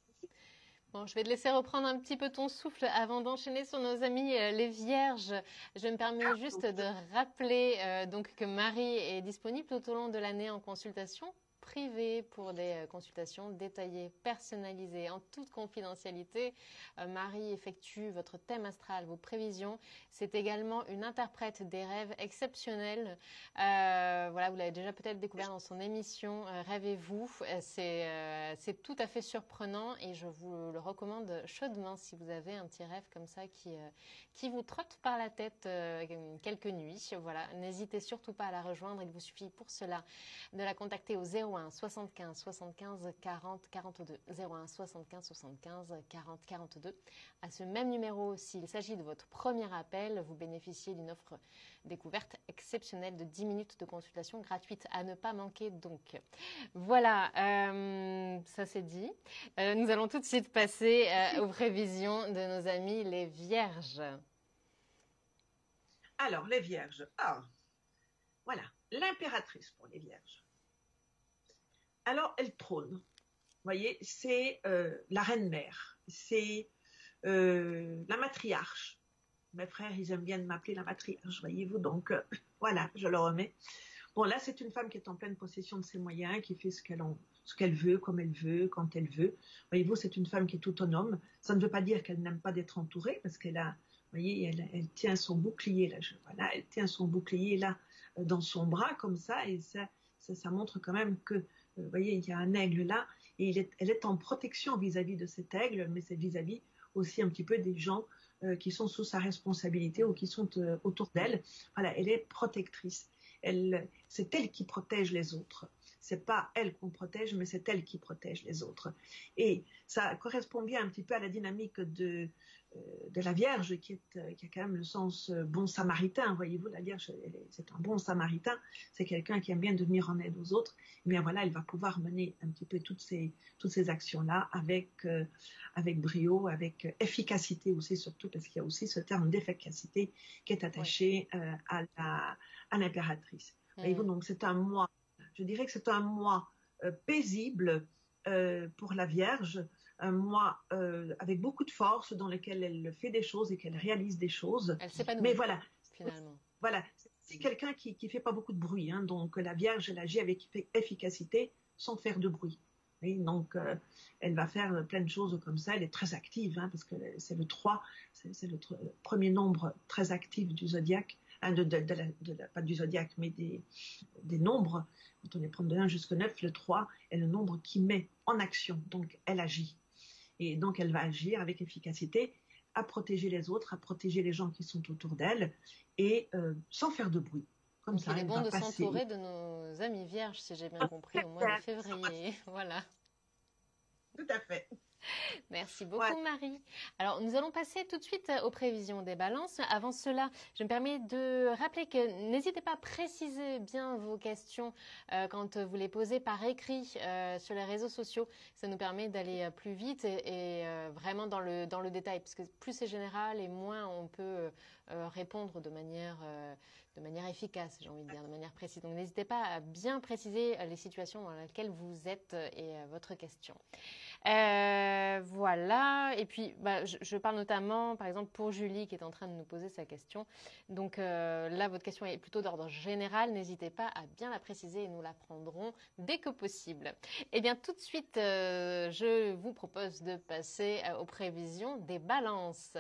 Bon, je vais te laisser reprendre un petit peu ton souffle avant d'enchaîner sur nos amis euh, les vierges. Je me permets juste de rappeler euh, donc que Marie est disponible tout au long de l'année en consultation privée pour des euh, consultations détaillées, personnalisées, en toute confidentialité. Euh, Marie effectue votre thème astral, vos prévisions. C'est également une interprète des rêves exceptionnelle. Euh, voilà, vous l'avez déjà peut-être découvert dans son émission euh, Rêvez-vous. Euh, C'est euh, c'est tout à fait surprenant et je vous le recommande chaudement si vous avez un petit rêve comme ça qui, euh, qui vous trotte par la tête euh, quelques nuits. Voilà, n'hésitez surtout pas à la rejoindre. Il vous suffit pour cela de la contacter au zéro un soixante-quinze soixante-quinze quarante quarante-deux. zéro un soixante-quinze soixante-quinze quarante quarante-deux. À ce même numéro, s'il s'agit de votre premier appel, vous bénéficiez d'une offre découverte exceptionnelle de dix minutes de consultation gratuite à ne pas manquer donc. Voilà, euh, ça c'est dit. Euh, nous allons tout de suite passer euh, aux prévisions de nos amis les vierges. Alors, les vierges. Ah, voilà, l'impératrice pour les vierges. Alors, elle trône. Vous voyez, c'est euh, la reine-mère, c'est euh, la matriarche. Mes frères, ils aiment bien m'appeler la matriarche, voyez-vous, donc euh, voilà, je le remets. Bon, là, c'est une femme qui est en pleine possession de ses moyens, qui fait ce qu'elle en, ce qu'elle veut, comme elle veut, quand elle veut. Voyez-vous, c'est une femme qui est autonome. Ça ne veut pas dire qu'elle n'aime pas d'être entourée, parce qu'elle a, vous voyez, elle, elle tient son bouclier, là, je, voilà, elle tient son bouclier, là, dans son bras, comme ça, et ça, ça, ça montre quand même que, vous voyez, il y a un aigle là, et il est, elle est en protection vis-à-vis de cet aigle, mais c'est vis-à-vis aussi un petit peu des gens euh, qui sont sous sa responsabilité ou qui sont euh, autour d'elle. Voilà, elle est protectrice. Elle, c'est elle qui protège les autres. C'est pas elle qu'on protège, mais c'est elle qui protège les autres. Et ça correspond bien un petit peu à la dynamique de, euh, de la Vierge, qui, est, qui a quand même le sens euh, bon samaritain. Voyez-vous, la Vierge, elle est, c'est un bon samaritain. C'est quelqu'un qui aime bien de venir en aide aux autres. Et bien voilà, elle va pouvoir mener un petit peu toutes ces, toutes ces actions-là avec, euh, avec brio, avec efficacité aussi, surtout parce qu'il y a aussi ce terme d'efficacité qui est attaché oui. euh, à la, à l'impératrice. Mmh. Voyez-vous, donc c'est un mois, je dirais que c'est un mois euh, paisible euh, pour la Vierge, un mois euh, avec beaucoup de force dans lequel elle fait des choses et qu'elle réalise des choses. Elle s'épanouit. Mais voilà, finalement. Voilà, c'est quelqu'un qui qui fait pas beaucoup de bruit, hein, donc la Vierge elle agit avec efficacité sans faire de bruit. Oui, donc euh, elle va faire plein de choses comme ça. Elle est très active, hein, parce que c'est le trois, c'est, c'est le premier nombre très actif du zodiaque. Hein, de, de, de, la, de la, pas du zodiaque, mais des, des nombres. Quand on les prend de un jusqu'au neuf, le trois est le nombre qui met en action, donc elle agit. Et donc elle va agir avec efficacité. à protéger les autres, à protéger les gens qui sont autour d'elle, et euh, sans faire de bruit. Comme Donc ça, il est elle bon va de passer. s'entourer de nos amis vierges, si j'ai bien compris, au mois de février. Voilà. Tout à fait. Merci beaucoup, ouais. Marie. Alors, nous allons passer tout de suite aux prévisions des balances. Avant cela, je me permets de rappeler que n'hésitez pas à préciser bien vos questions euh, quand vous les posez par écrit euh, sur les réseaux sociaux. Ça nous permet d'aller plus vite et, et euh, vraiment dans le, dans le détail, parce que plus c'est général et moins on peut euh, répondre de manière, euh, de manière efficace, j'ai envie de dire, de manière précise. Donc, n'hésitez pas à bien préciser les situations dans lesquelles vous êtes et euh, votre question. Euh, voilà, et puis bah, je, je parle notamment, par exemple, pour Julie qui est en train de nous poser sa question. Donc euh, là, votre question est plutôt d'ordre général. N'hésitez pas à bien la préciser et nous la prendrons dès que possible. Et bien, tout de suite, euh, je vous propose de passer aux prévisions des balances.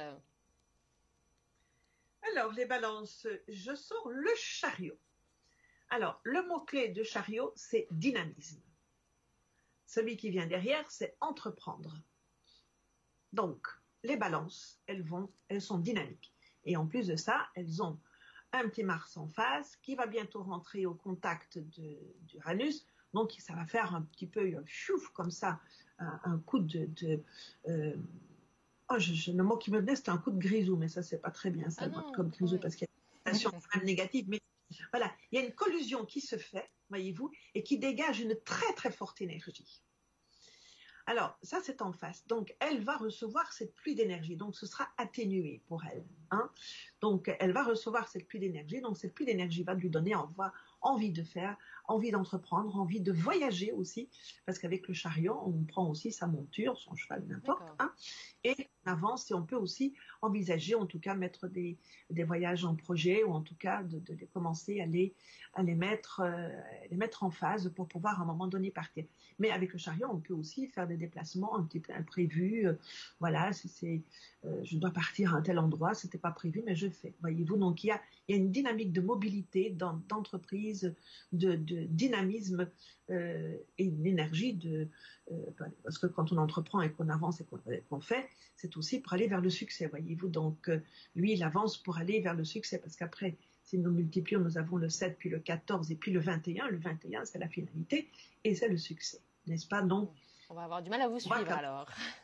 Alors, les balances, je sors le chariot. Alors, le mot-clé de chariot, c'est dynamisme. Celui qui vient derrière, c'est entreprendre. Donc, les balances, elles vont, elles sont dynamiques. Et en plus de ça, elles ont un petit Mars en face qui va bientôt rentrer au contact d'Uranus. Donc, ça va faire un petit peu chouf comme ça, un, un coup de... de euh, oh, je, je, le mot qui me venait, c'était un coup de grisou, mais ça, c'est pas très bien, ça, ah le mot comme grisou, oui. Parce qu'il y a une sensation quand même négative. Mais voilà, il y a une collusion qui se fait, voyez-vous, et qui dégage une très très forte énergie. Alors, ça c'est en face. Donc, elle va recevoir cette pluie d'énergie. Donc, ce sera atténué pour elle. Hein. Donc, elle va recevoir cette pluie d'énergie. Donc, cette pluie d'énergie va lui donner envie de faire, envie d'entreprendre, envie de voyager aussi. Parce qu'avec le chariot, on prend aussi sa monture, son cheval, n'importe. Hein, et on avance et on peut aussi envisager, en tout cas, mettre des, des voyages en projet ou en tout cas de, de, de commencer à les, à les mettre, euh, les mettre en phase pour pouvoir à un moment donné partir. Mais avec le chariot, on peut aussi faire des déplacements un petit peu imprévus. Euh, voilà, c'est, euh, je dois partir à un tel endroit, c'était pas prévu, mais je fais. Voyez-vous, donc il y a, il y a une dynamique de mobilité, d'entreprise, de, de dynamisme euh, et une énergie de, euh, parce que quand on entreprend et qu'on avance et qu'on, qu'on fait, c'est aussi pour aller vers le succès. Voyez-vous, donc euh, lui, il avance pour aller vers le succès, parce qu'après, si nous multiplions, nous avons le sept, puis le quatorze et puis le vingt et un. Le vingt et un, c'est la finalité et c'est le succès. N'est-ce pas? Donc, on va avoir du mal à vous suivre alors.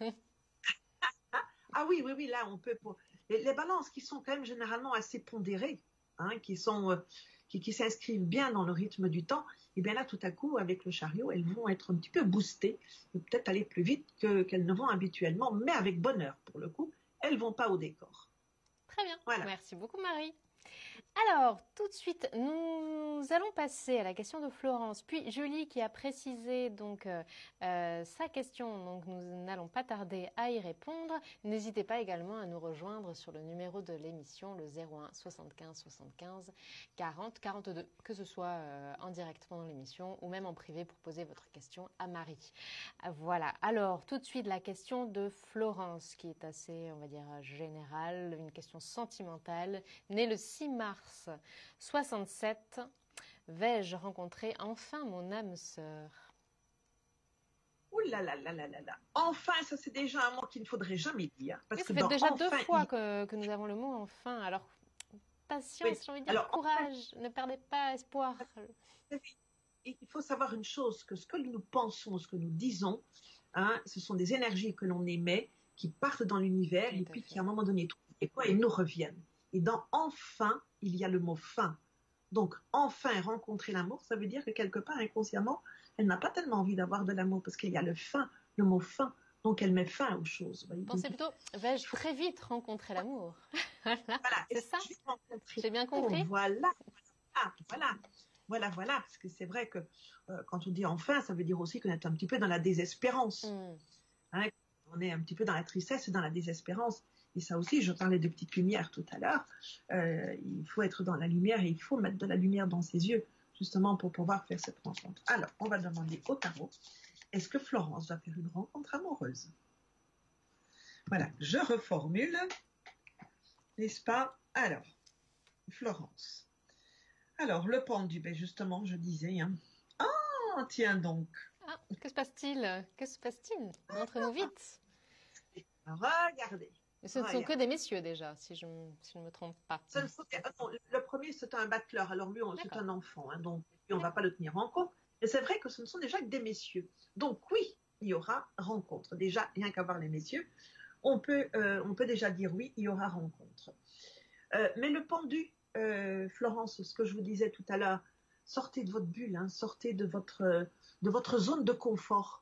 Ah oui, oui, oui, là, on peut... Pour... Les, les balances qui sont quand même généralement assez pondérées, hein, qui sont... Euh, qui, qui s'inscrivent bien dans le rythme du temps, et bien là, tout à coup, avec le chariot, elles vont être un petit peu boostées, et peut-être aller plus vite que, qu'elles ne vont habituellement, mais avec bonheur, pour le coup, elles ne vont pas au décor. Très bien, voilà. Merci beaucoup Marie. Alors, tout de suite, nous allons passer à la question de Florence, puis Julie qui a précisé donc euh, euh, sa question, donc nous n'allons pas tarder à y répondre. N'hésitez pas également à nous rejoindre sur le numéro de l'émission, le zéro un soixante-quinze soixante-quinze quarante quarante-deux, que ce soit euh, en direct pendant l'émission ou même en privé pour poser votre question à Marie. Voilà, alors tout de suite la question de Florence qui est assez, on va dire, générale, une question sentimentale, née le six mars soixante-sept, vais-je rencontrer enfin mon âme sœur? Ouh là là là là là là. Enfin, ça c'est déjà un mot qu'il ne faudrait jamais dire. Parce oui, que ça fait déjà enfin, deux fois il... que, que nous avons le mot enfin. Alors, patience, oui. J'ai envie de dire, alors, courage, enfin, ne perdez pas espoir. Il faut savoir une chose, que ce que nous pensons, ce que nous disons, hein, ce sont des énergies que l'on émet, qui partent dans l'univers et puis qui à un moment donné trouvent quoi et nous reviennent. Et dans enfin, il y a le mot fin. Donc, enfin rencontrer l'amour, ça veut dire que quelque part, inconsciemment, elle n'a pas tellement envie d'avoir de l'amour parce qu'il y a le fin, le mot fin. Donc, elle met fin aux choses. Voyez. Pensez plutôt, vais-je très vite rencontrer l'amour? Voilà, voilà. C'est ça. J'ai bien compris. Oh, voilà, ah, voilà, voilà, voilà. Parce que c'est vrai que euh, quand on dit enfin, ça veut dire aussi qu'on est un petit peu dans la désespérance. Mm. Hein, on est un petit peu dans la tristesse et dans la désespérance. Et ça aussi, je parlais de petites lumières tout à l'heure. Euh, il faut être dans la lumière et il faut mettre de la lumière dans ses yeux, justement pour pouvoir faire cette rencontre. Alors, on va demander au tarot, est-ce que Florence va faire une rencontre amoureuse? Voilà, je reformule, n'est-ce pas? Alors, Florence. Alors, le pendu, ben justement, je disais, hein. Ah, tiens donc. Ah, que se passe-t-il? Que se passe-t-il? Montre-nous vite. Regardez. Ce ne sont que des messieurs déjà, si je, si je ne me trompe pas. Ce ne sont, non, le premier, c'est un battleur. Alors lui, c'est un enfant, hein, donc on ne va pas le tenir en compte. Mais c'est vrai que ce ne sont déjà que des messieurs. Donc oui, il y aura rencontre. Déjà, rien qu'à voir les messieurs, on peut, euh, on peut déjà dire oui, il y aura rencontre. Euh, mais le pendu, euh, Florence, ce que je vous disais tout à l'heure, sortez de votre bulle, hein, sortez de votre, de votre zone de confort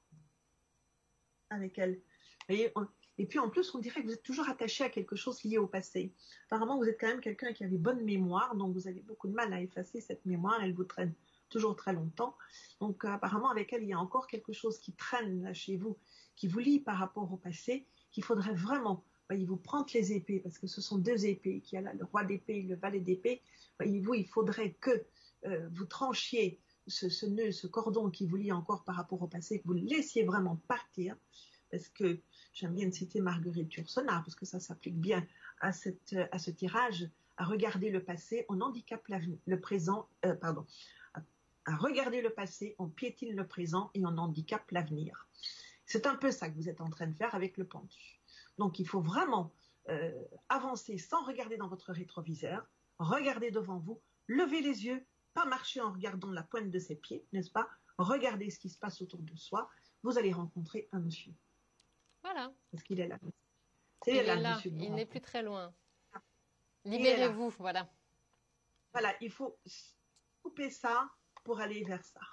avec elle. Vous voyez, on, et puis en plus, on dirait que vous êtes toujours attaché à quelque chose lié au passé. Apparemment, vous êtes quand même quelqu'un qui avait bonne mémoire, donc vous avez beaucoup de mal à effacer cette mémoire, elle vous traîne toujours très longtemps. Donc euh, apparemment, avec elle, il y a encore quelque chose qui traîne là chez vous, qui vous lie par rapport au passé, qu'il faudrait vraiment, voyez-vous, prendre les épées, parce que ce sont deux épées, qui a là le roi d'épée et le valet d'épée. Voyez-vous, il faudrait que euh, vous tranchiez ce, ce nœud, ce cordon qui vous lie encore par rapport au passé, que vous le laissiez vraiment partir, parce que j'aime bien citer Marguerite Yourcenar, parce que ça s'applique bien à, cette, à ce tirage, à regarder le passé, on handicape le présent, euh, pardon, à, à regarder le passé, on piétine le présent et on handicape l'avenir. C'est un peu ça que vous êtes en train de faire avec le pendu. Donc il faut vraiment euh, avancer sans regarder dans votre rétroviseur, regarder devant vous, lever les yeux, pas marcher en regardant la pointe de ses pieds, n'est-ce pas? Regardez ce qui se passe autour de soi, vous allez rencontrer un monsieur. Voilà. Parce qu'il est là. Il est là, là. Il n'est plus très loin. Libérez-vous, voilà. Voilà, il faut couper ça pour aller vers ça.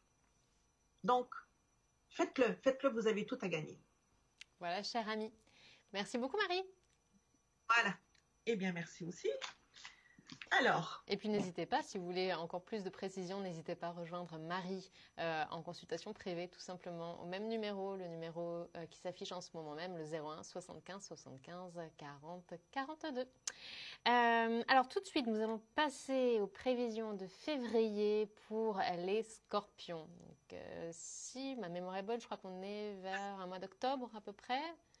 Donc, faites-le, faites-le, vous avez tout à gagner. Voilà, chère amie. Merci beaucoup, Marie. Voilà. Eh bien, merci aussi. Alors. Et puis, n'hésitez pas, si vous voulez encore plus de précision, n'hésitez pas à rejoindre Marie euh, en consultation privée, tout simplement, au même numéro, le numéro euh, qui s'affiche en ce moment même, le zéro un soixante-quinze soixante-quinze quarante quarante-deux. Euh, alors, tout de suite, nous allons passer aux prévisions de février pour les scorpions. Donc, euh, si ma mémoire est bonne, je crois qu'on est vers un mois d'octobre à peu près.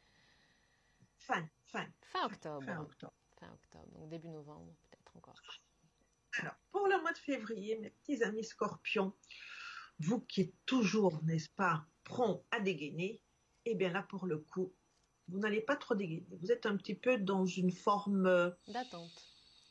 Fin, fin. Fin octobre. Fin octobre. Fin octobre, donc début novembre peut-être encore. Alors, pour le mois de février, mes petits amis scorpions, vous qui êtes toujours, n'est-ce pas, prompt à dégainer, eh bien là, pour le coup, vous n'allez pas trop dégainer. Vous êtes un petit peu dans une forme... Euh, d'attente.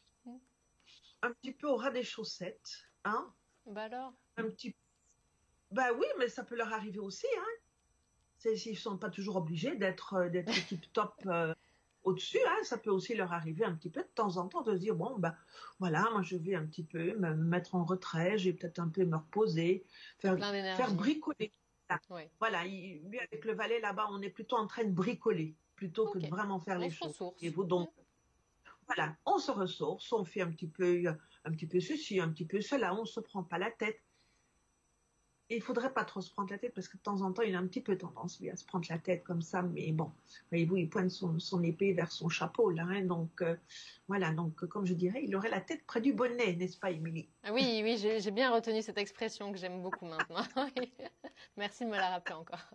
Un petit peu au ras des chaussettes, hein? Bah alors? Un petit... Bah oui, mais ça peut leur arriver aussi, hein? Ils ne sont pas toujours obligés d'être euh, d'être tip-top euh, au-dessus, hein? Ça peut aussi leur arriver un petit peu de temps en temps de se dire, bon, ben voilà, moi je vais un petit peu me mettre en retrait, je vais peut-être un peu me reposer, faire, faire bricoler. Ouais. Voilà, il, lui avec le valet là-bas, on est plutôt en train de bricoler, plutôt okay. que de vraiment faire on les se choses. Ressource. Et vous donc, voilà, on se ressource, on fait un petit peu, un petit peu ceci, un petit peu cela, on ne se prend pas la tête. Il ne faudrait pas trop se prendre la tête parce que de temps en temps, il a un petit peu tendance lui, à se prendre la tête comme ça. Mais bon, voyez-vous, il pointe son, son épée vers son chapeau là. Hein, donc euh, voilà, donc comme je dirais, il aurait la tête près du bonnet, n'est-ce pas, Émilie? Ah oui, oui, j'ai, j'ai bien retenu cette expression que j'aime beaucoup maintenant. Merci de me la rappeler encore.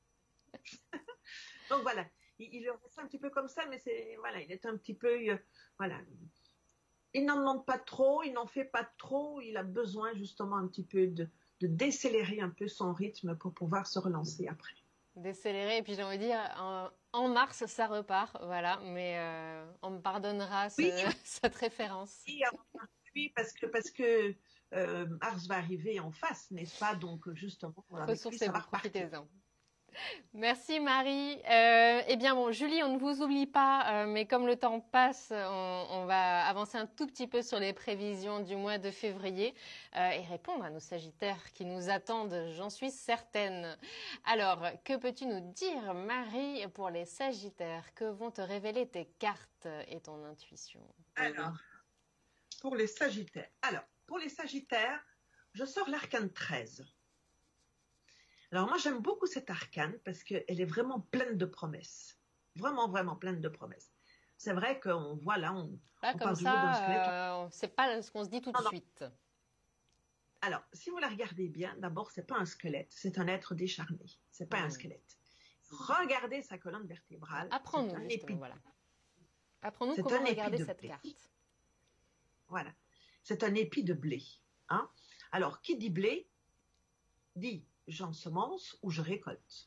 Donc voilà, il, il aurait ça un petit peu comme ça, mais c'est voilà, il est un petit peu, euh, voilà. Il n'en demande pas trop, il n'en fait pas trop. Il a besoin justement un petit peu de de décélérer un peu son rythme pour pouvoir se relancer après. Décélérer, et puis j'ai envie de dire, en, en mars, ça repart, voilà, mais euh, on me pardonnera ce, oui, cette référence. Oui, oui, parce que, parce que euh, mars va arriver en face, n'est-ce pas? Donc justement, ressourcez-vous, profitez-en. Merci Marie. Euh, eh bien bon, Julie, on ne vous oublie pas, euh, mais comme le temps passe, on, on va avancer un tout petit peu sur les prévisions du mois de février euh, et répondre à nos sagittaires qui nous attendent, j'en suis certaine. Alors, que peux-tu nous dire, Marie, pour les sagittaires? Que vont te révéler tes cartes et ton intuition? Alors, pour les sagittaires. Alors, pour les sagittaires, je sors l'arcane treize. Alors moi, j'aime beaucoup cet arcane parce qu'elle est vraiment pleine de promesses. Vraiment, vraiment pleine de promesses. C'est vrai qu'on voit là, on, là, on comme parle ça, toujours d'un squelette. Euh, c'est pas ce qu'on se dit tout non, de non. suite. Alors, si vous la regardez bien, d'abord, c'est pas un squelette, c'est un être décharné. C'est pas mmh. un squelette. Regardez sa colonne vertébrale. Apprends-nous, justement, épi... voilà. Apprends-nous comment regarder cette blé. carte. Voilà. C'est un épi de blé. Hein? Alors, qui dit blé, dit j'ensemence ou je récolte.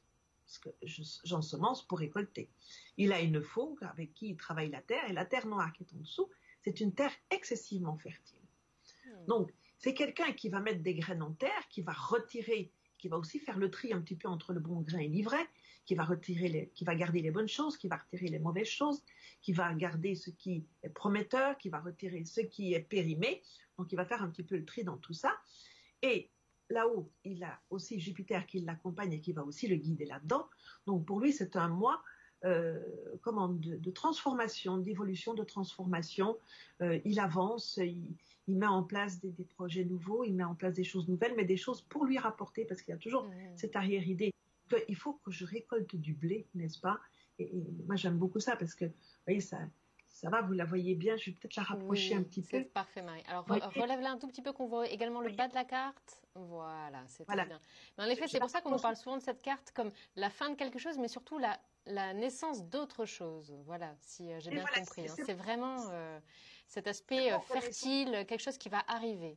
parce que j'ensemence pour récolter. Il a une faugue avec qui il travaille la terre, et la terre noire qui est en dessous, c'est une terre excessivement fertile. Mmh. Donc, c'est quelqu'un qui va mettre des graines en terre, qui va retirer, qui va aussi faire le tri un petit peu entre le bon grain et l'ivraie, qui va retirer les, qui va garder les bonnes choses, qui va retirer les mauvaises choses, qui va garder ce qui est prometteur, qui va retirer ce qui est périmé. Donc, il va faire un petit peu le tri dans tout ça. Et là-haut, il a aussi Jupiter qui l'accompagne et qui va aussi le guider là-dedans. Donc, pour lui, c'est un mois euh, comment, de, de transformation, d'évolution, de transformation. Euh, il avance, il, il met en place des, des projets nouveaux, il met en place des choses nouvelles, mais des choses pour lui rapporter, parce qu'il y a toujours mmh. cette arrière-idée qu'il faut que je récolte du blé, n'est-ce pas? et, et moi, j'aime beaucoup ça, parce que, vous voyez, ça... Ça va, vous la voyez bien, je vais peut-être la rapprocher oui, un petit peu. C'est parfait, Marie. Alors, re relève-la un tout petit peu, qu'on voit également le bas de la carte. Voilà, c'est voilà. Très bien. Mais en effet, c'est pour ça qu'on nous parle souvent de cette carte comme la fin de quelque chose, mais surtout la, la naissance d'autre chose. Voilà, si euh, j'ai bien voilà, compris. C'est hein. vraiment euh, cet aspect euh, fertile, quelque chose qui va arriver.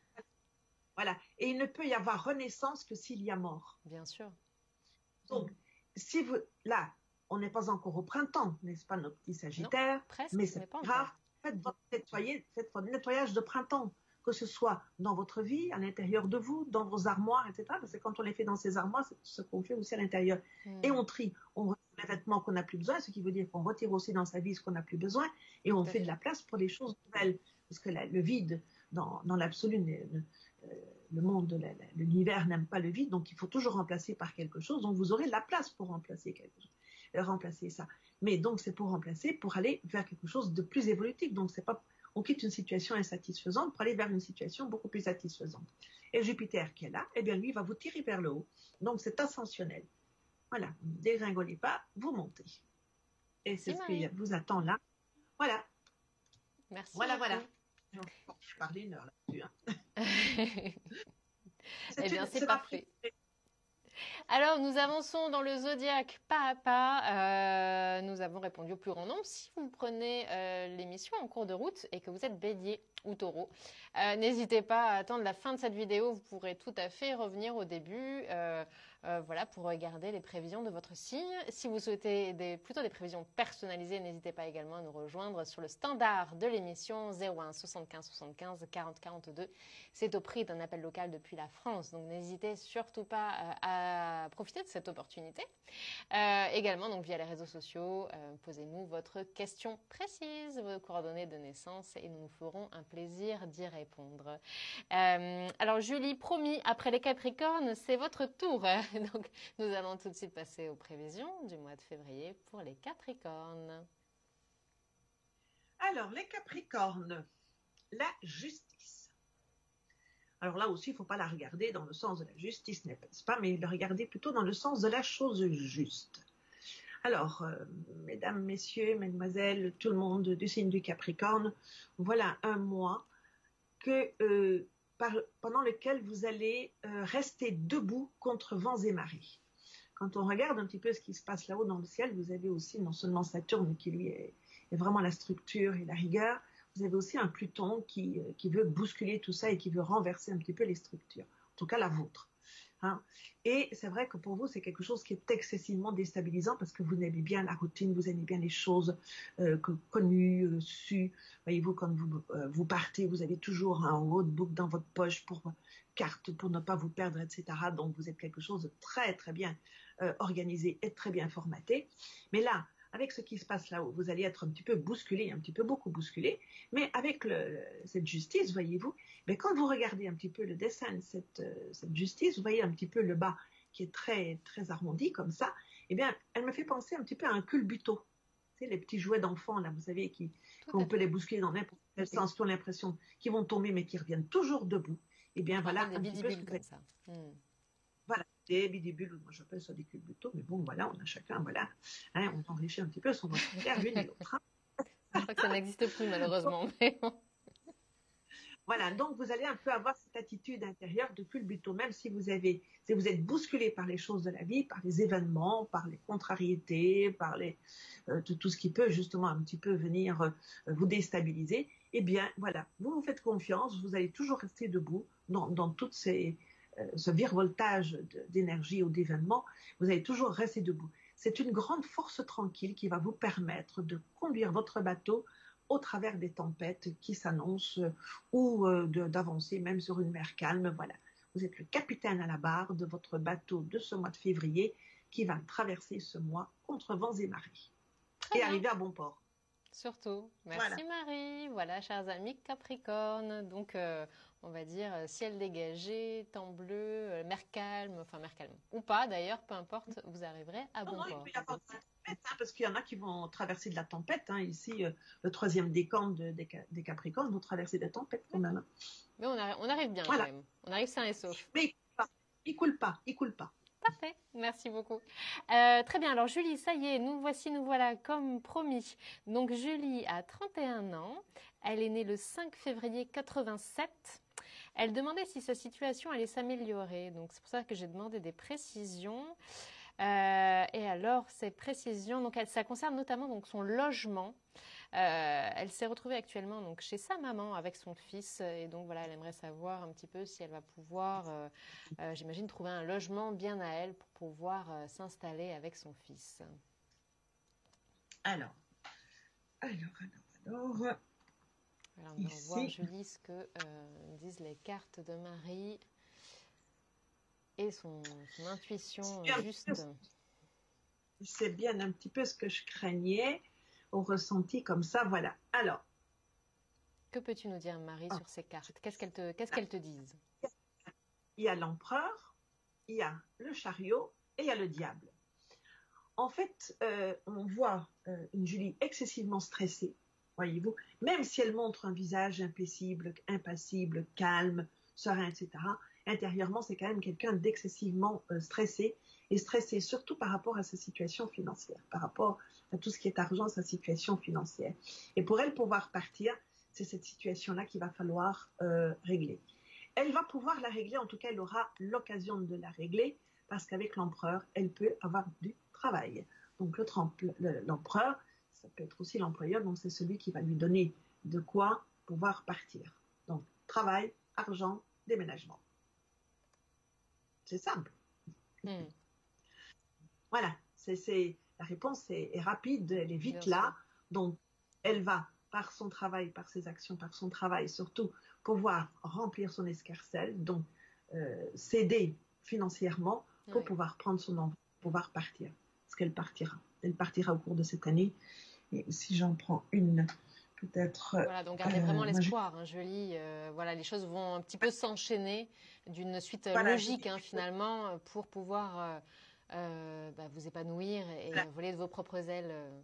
Voilà, et il ne peut y avoir renaissance que s'il y a mort. Bien sûr. Donc, mmh. si vous... Là, on n'est pas encore au printemps, n'est-ce pas, notre petit Sagittaire? Non, presque, mais c'est pas grave. Faites votre, nettoyer, faites votre nettoyage de printemps, que ce soit dans votre vie, à l'intérieur de vous, dans vos armoires, et cetera. Parce que quand on les fait dans ces armoires, c'est ce qu'on fait aussi à l'intérieur. Mm. Et on trie, on retire les vêtements qu'on n'a plus besoin, ce qui veut dire qu'on retire aussi dans sa vie ce qu'on n'a plus besoin, et on fait de la place pour les choses nouvelles. Parce que la, le vide, dans, dans l'absolu, le, le monde, l'univers n'aime pas le vide, donc il faut toujours remplacer par quelque chose. Donc vous aurez de la place pour remplacer quelque chose. remplacer ça. Mais donc, c'est pour remplacer, pour aller vers quelque chose de plus évolutif. Donc, c'est pas, on quitte une situation insatisfaisante pour aller vers une situation beaucoup plus satisfaisante. Et Jupiter qui est là, eh bien, lui, va vous tirer vers le haut. Donc, c'est ascensionnel. Voilà. Ne dégringolez pas, vous montez. Et c'est ce qui vous attend là. Voilà. Merci. Voilà, voilà. Je parlais une heure là-dessus. Hein. Eh bien, c'est parfait. Alors, nous avançons dans le zodiaque pas à pas. Euh, nous avons répondu au plus grand nombre. Si vous prenez euh, l'émission en cours de route et que vous êtes bélier ou taureau, euh, n'hésitez pas à attendre la fin de cette vidéo. Vous pourrez tout à fait revenir au début euh, euh, voilà, pour regarder les prévisions de votre signe. Si vous souhaitez des, plutôt des prévisions personnalisées, n'hésitez pas également à nous rejoindre sur le standard de l'émission zéro un soixante-quinze soixante-quinze quarante quarante-deux. C'est au prix d'un appel local depuis la France. Donc, n'hésitez surtout pas euh, à profiter de cette opportunité. Euh, également, donc via les réseaux sociaux, euh, posez-nous votre question précise, vos coordonnées de naissance et nous nous ferons un plaisir d'y répondre. Euh, alors Julie, promis, après les Capricornes, c'est votre tour. Donc nous allons tout de suite passer aux prévisions du mois de février pour les Capricornes. Alors les Capricornes, la justice. Alors là aussi, il ne faut pas la regarder dans le sens de la justice, n'est-ce pas, mais la regarder plutôt dans le sens de la chose juste. Alors, euh, mesdames, messieurs, mesdemoiselles, tout le monde du signe du Capricorne, voilà un mois que, euh, par, pendant lequel vous allez euh, rester debout contre vents et marées. Quand on regarde un petit peu ce qui se passe là-haut dans le ciel, vous avez aussi non seulement Saturne qui lui est, est vraiment la structure et la rigueur, vous avez aussi un Pluton qui, qui veut bousculer tout ça et qui veut renverser un petit peu les structures, en tout cas la vôtre. Hein. Et c'est vrai que pour vous, c'est quelque chose qui est excessivement déstabilisant parce que vous aimez bien la routine, vous aimez bien les choses euh, connues, euh, sues. Voyez-vous, quand vous, euh, vous partez, vous avez toujours un roadbook dans votre poche pour carte, pour ne pas vous perdre, et cetera. Donc, vous êtes quelque chose de très, très bien euh, organisé et très bien formaté. Mais là, avec ce qui se passe là-haut, vous allez être un petit peu bousculé, un petit peu beaucoup bousculé, mais avec le, cette justice, voyez-vous, mais quand vous regardez un petit peu le dessin de cette, cette justice, vous voyez un petit peu le bas qui est très, très arrondi comme ça, eh bien, elle me fait penser un petit peu à un culbuto. Tu sais, les petits jouets d'enfants, là, vous savez, qui, qu'on peut les bousculer dans n'importe quel sens, qui ont l'impression qu'ils vont tomber, mais qui reviennent toujours debout. Eh bien, voilà. Des bidibules comme ça. Hmm. Voilà, des bidibules, moi j'appelle ça des culbutos, mais bon, voilà, on a chacun, voilà, hein, on enrichit un petit peu son vocabulaire, l'une et l'autre. Hein. Je crois que ça n'existe plus, malheureusement. Mais... Voilà, donc vous allez un peu avoir cette attitude intérieure de culbuto, même si vous avez, si vous êtes bousculé par les choses de la vie, par les événements, par les contrariétés, par les, euh, tout, tout ce qui peut justement un petit peu venir euh, vous déstabiliser, eh bien, voilà, vous vous faites confiance, vous allez toujours rester debout dans, dans toutes ces euh, ce virevoltage d'énergie ou d'événements, vous allez toujours rester debout. C'est une grande force tranquille qui va vous permettre de conduire votre bateau au travers des tempêtes qui s'annoncent ou euh, d'avancer même sur une mer calme. Voilà. Vous êtes le capitaine à la barre de votre bateau de ce mois de février qui va traverser ce mois contre vents et marées. Très et bien. arriver à bon port. Surtout. Merci Voilà. Marie. Voilà, chers amis Capricorne. Donc, euh, on va dire euh, ciel dégagé, temps bleu, euh, mer calme, enfin mer calme. Ou pas d'ailleurs, peu importe, vous arriverez à Non, bon non, il port. peut y avoir de la tempête, hein, parce qu'il y en a qui vont traverser de la tempête. Hein. Ici, euh, le troisième décan de, des, des Capricornes vont traverser des tempêtes quand même. Hein. Mais on arrive, on arrive bien Voilà. quand même. On arrive sain et sauf. Mais il coule pas, il coule pas. Parfait, merci beaucoup. Euh, très bien, alors Julie, ça y est, nous voici, nous voilà comme promis. Donc Julie a trente et un ans, elle est née le cinq février quatre-vingt-sept. Elle demandait si sa situation allait s'améliorer, donc c'est pour ça que j'ai demandé des précisions. Euh, et alors, ces précisions, donc elle, ça concerne notamment donc, son logement. Euh, elle s'est retrouvée actuellement donc, chez sa maman avec son fils et donc voilà, elle aimerait savoir un petit peu si elle va pouvoir, euh, euh, j'imagine, trouver un logement bien à elle pour pouvoir euh, s'installer avec son fils. Alors, alors, alors, alors. Alors, on va voir, Julie, ce que euh, disent les cartes de Marie et son, son intuition juste. C'est bien un petit peu ce que je craignais. Au ressenti comme ça, voilà. Alors. Que peux-tu nous dire, Marie, ah, sur ces cartes? Qu'est-ce qu'elles te, qu'est-ce qu'elles te disent? Il y a l'empereur, il y a le chariot et il y a le diable. En fait, euh, on voit euh, une Julie excessivement stressée, voyez-vous, même si elle montre un visage impassible, impassible, calme, serein, et cetera. Intérieurement, c'est quand même quelqu'un d'excessivement euh, stressé, et stressé surtout par rapport à sa situation financière, par rapport à tout ce qui est argent, sa situation financière. Et pour elle pouvoir partir, c'est cette situation-là qu'il va falloir euh, régler. Elle va pouvoir la régler, en tout cas, elle aura l'occasion de la régler, parce qu'avec l'empereur, elle peut avoir du travail. Donc l'empereur, ça peut être aussi l'employeur, donc c'est celui qui va lui donner de quoi pouvoir partir. Donc travail, argent, déménagement. C'est simple. Mm. Voilà, c'est, c'est, la réponse est, est rapide, elle est vite Bien là. Sûr. Donc, elle va, par son travail, par ses actions, par son travail, surtout pouvoir remplir son escarcelle, donc euh, s'aider financièrement pour oui. pouvoir prendre son envol, pouvoir partir. Parce qu'elle partira. Elle partira au cours de cette année. Et si j'en prends une, peut-être... Voilà, donc gardez euh, vraiment l'espoir, hein, Julie. Euh, voilà, les choses vont un petit peu s'enchaîner d'une suite voilà, logique, hein, finalement, pour pouvoir... Euh, Euh, bah, vous épanouir et voilà. voler de vos propres ailes. Euh,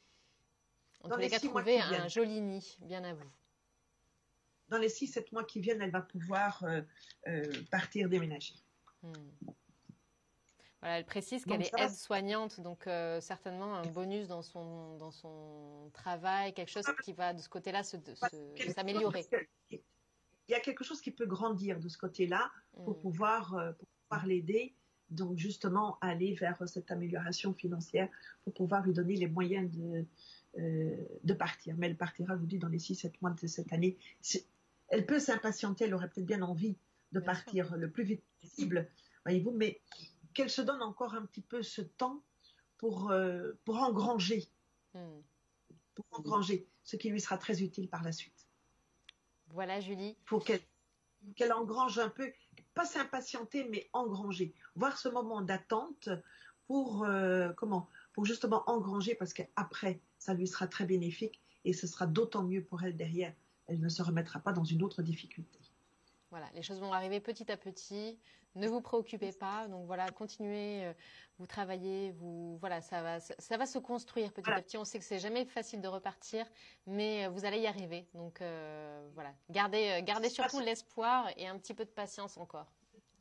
en Dans tous les, les cas, trouver un viennent. joli nid, bien à vous. Dans les six sept mois qui viennent, elle va pouvoir euh, euh, partir déménager. Hmm. Voilà, elle précise qu'elle est aide-soignante, donc euh, certainement un bonus dans son, dans son travail, quelque chose qui va de ce côté-là se, se, s'améliorer. Il y a quelque chose qui peut grandir de ce côté-là pour hmm. pouvoir, euh, pour pouvoir l'aider. Donc, justement, aller vers cette amélioration financière pour pouvoir lui donner les moyens de, euh, de partir. Mais elle partira, je vous dis, dans les six sept mois de cette année. C'est, elle peut s'impatienter, elle aurait peut-être bien envie de bien partir sûr. Le plus vite possible, voyez-vous, mais qu'elle se donne encore un petit peu ce temps pour, euh, pour engranger, mm. pour engranger ce qui lui sera très utile par la suite. Voilà, Julie. Pour qu'elle, qu'elle engrange un peu, pas s'impatienter, mais engranger. Voir ce moment d'attente pour, euh, comment, pour justement engranger, parce qu'après, ça lui sera très bénéfique et ce sera d'autant mieux pour elle derrière. Elle ne se remettra pas dans une autre difficulté. Voilà, les choses vont arriver petit à petit. Ne vous préoccupez pas. Donc voilà, continuez, euh, vous travaillez, vous, voilà, ça va, ça, ça va se construire petit voilà. à petit. On sait que c'est jamais facile de repartir, mais vous allez y arriver. Donc euh, voilà, gardez, gardez surtout l'espoir et un petit peu de patience encore.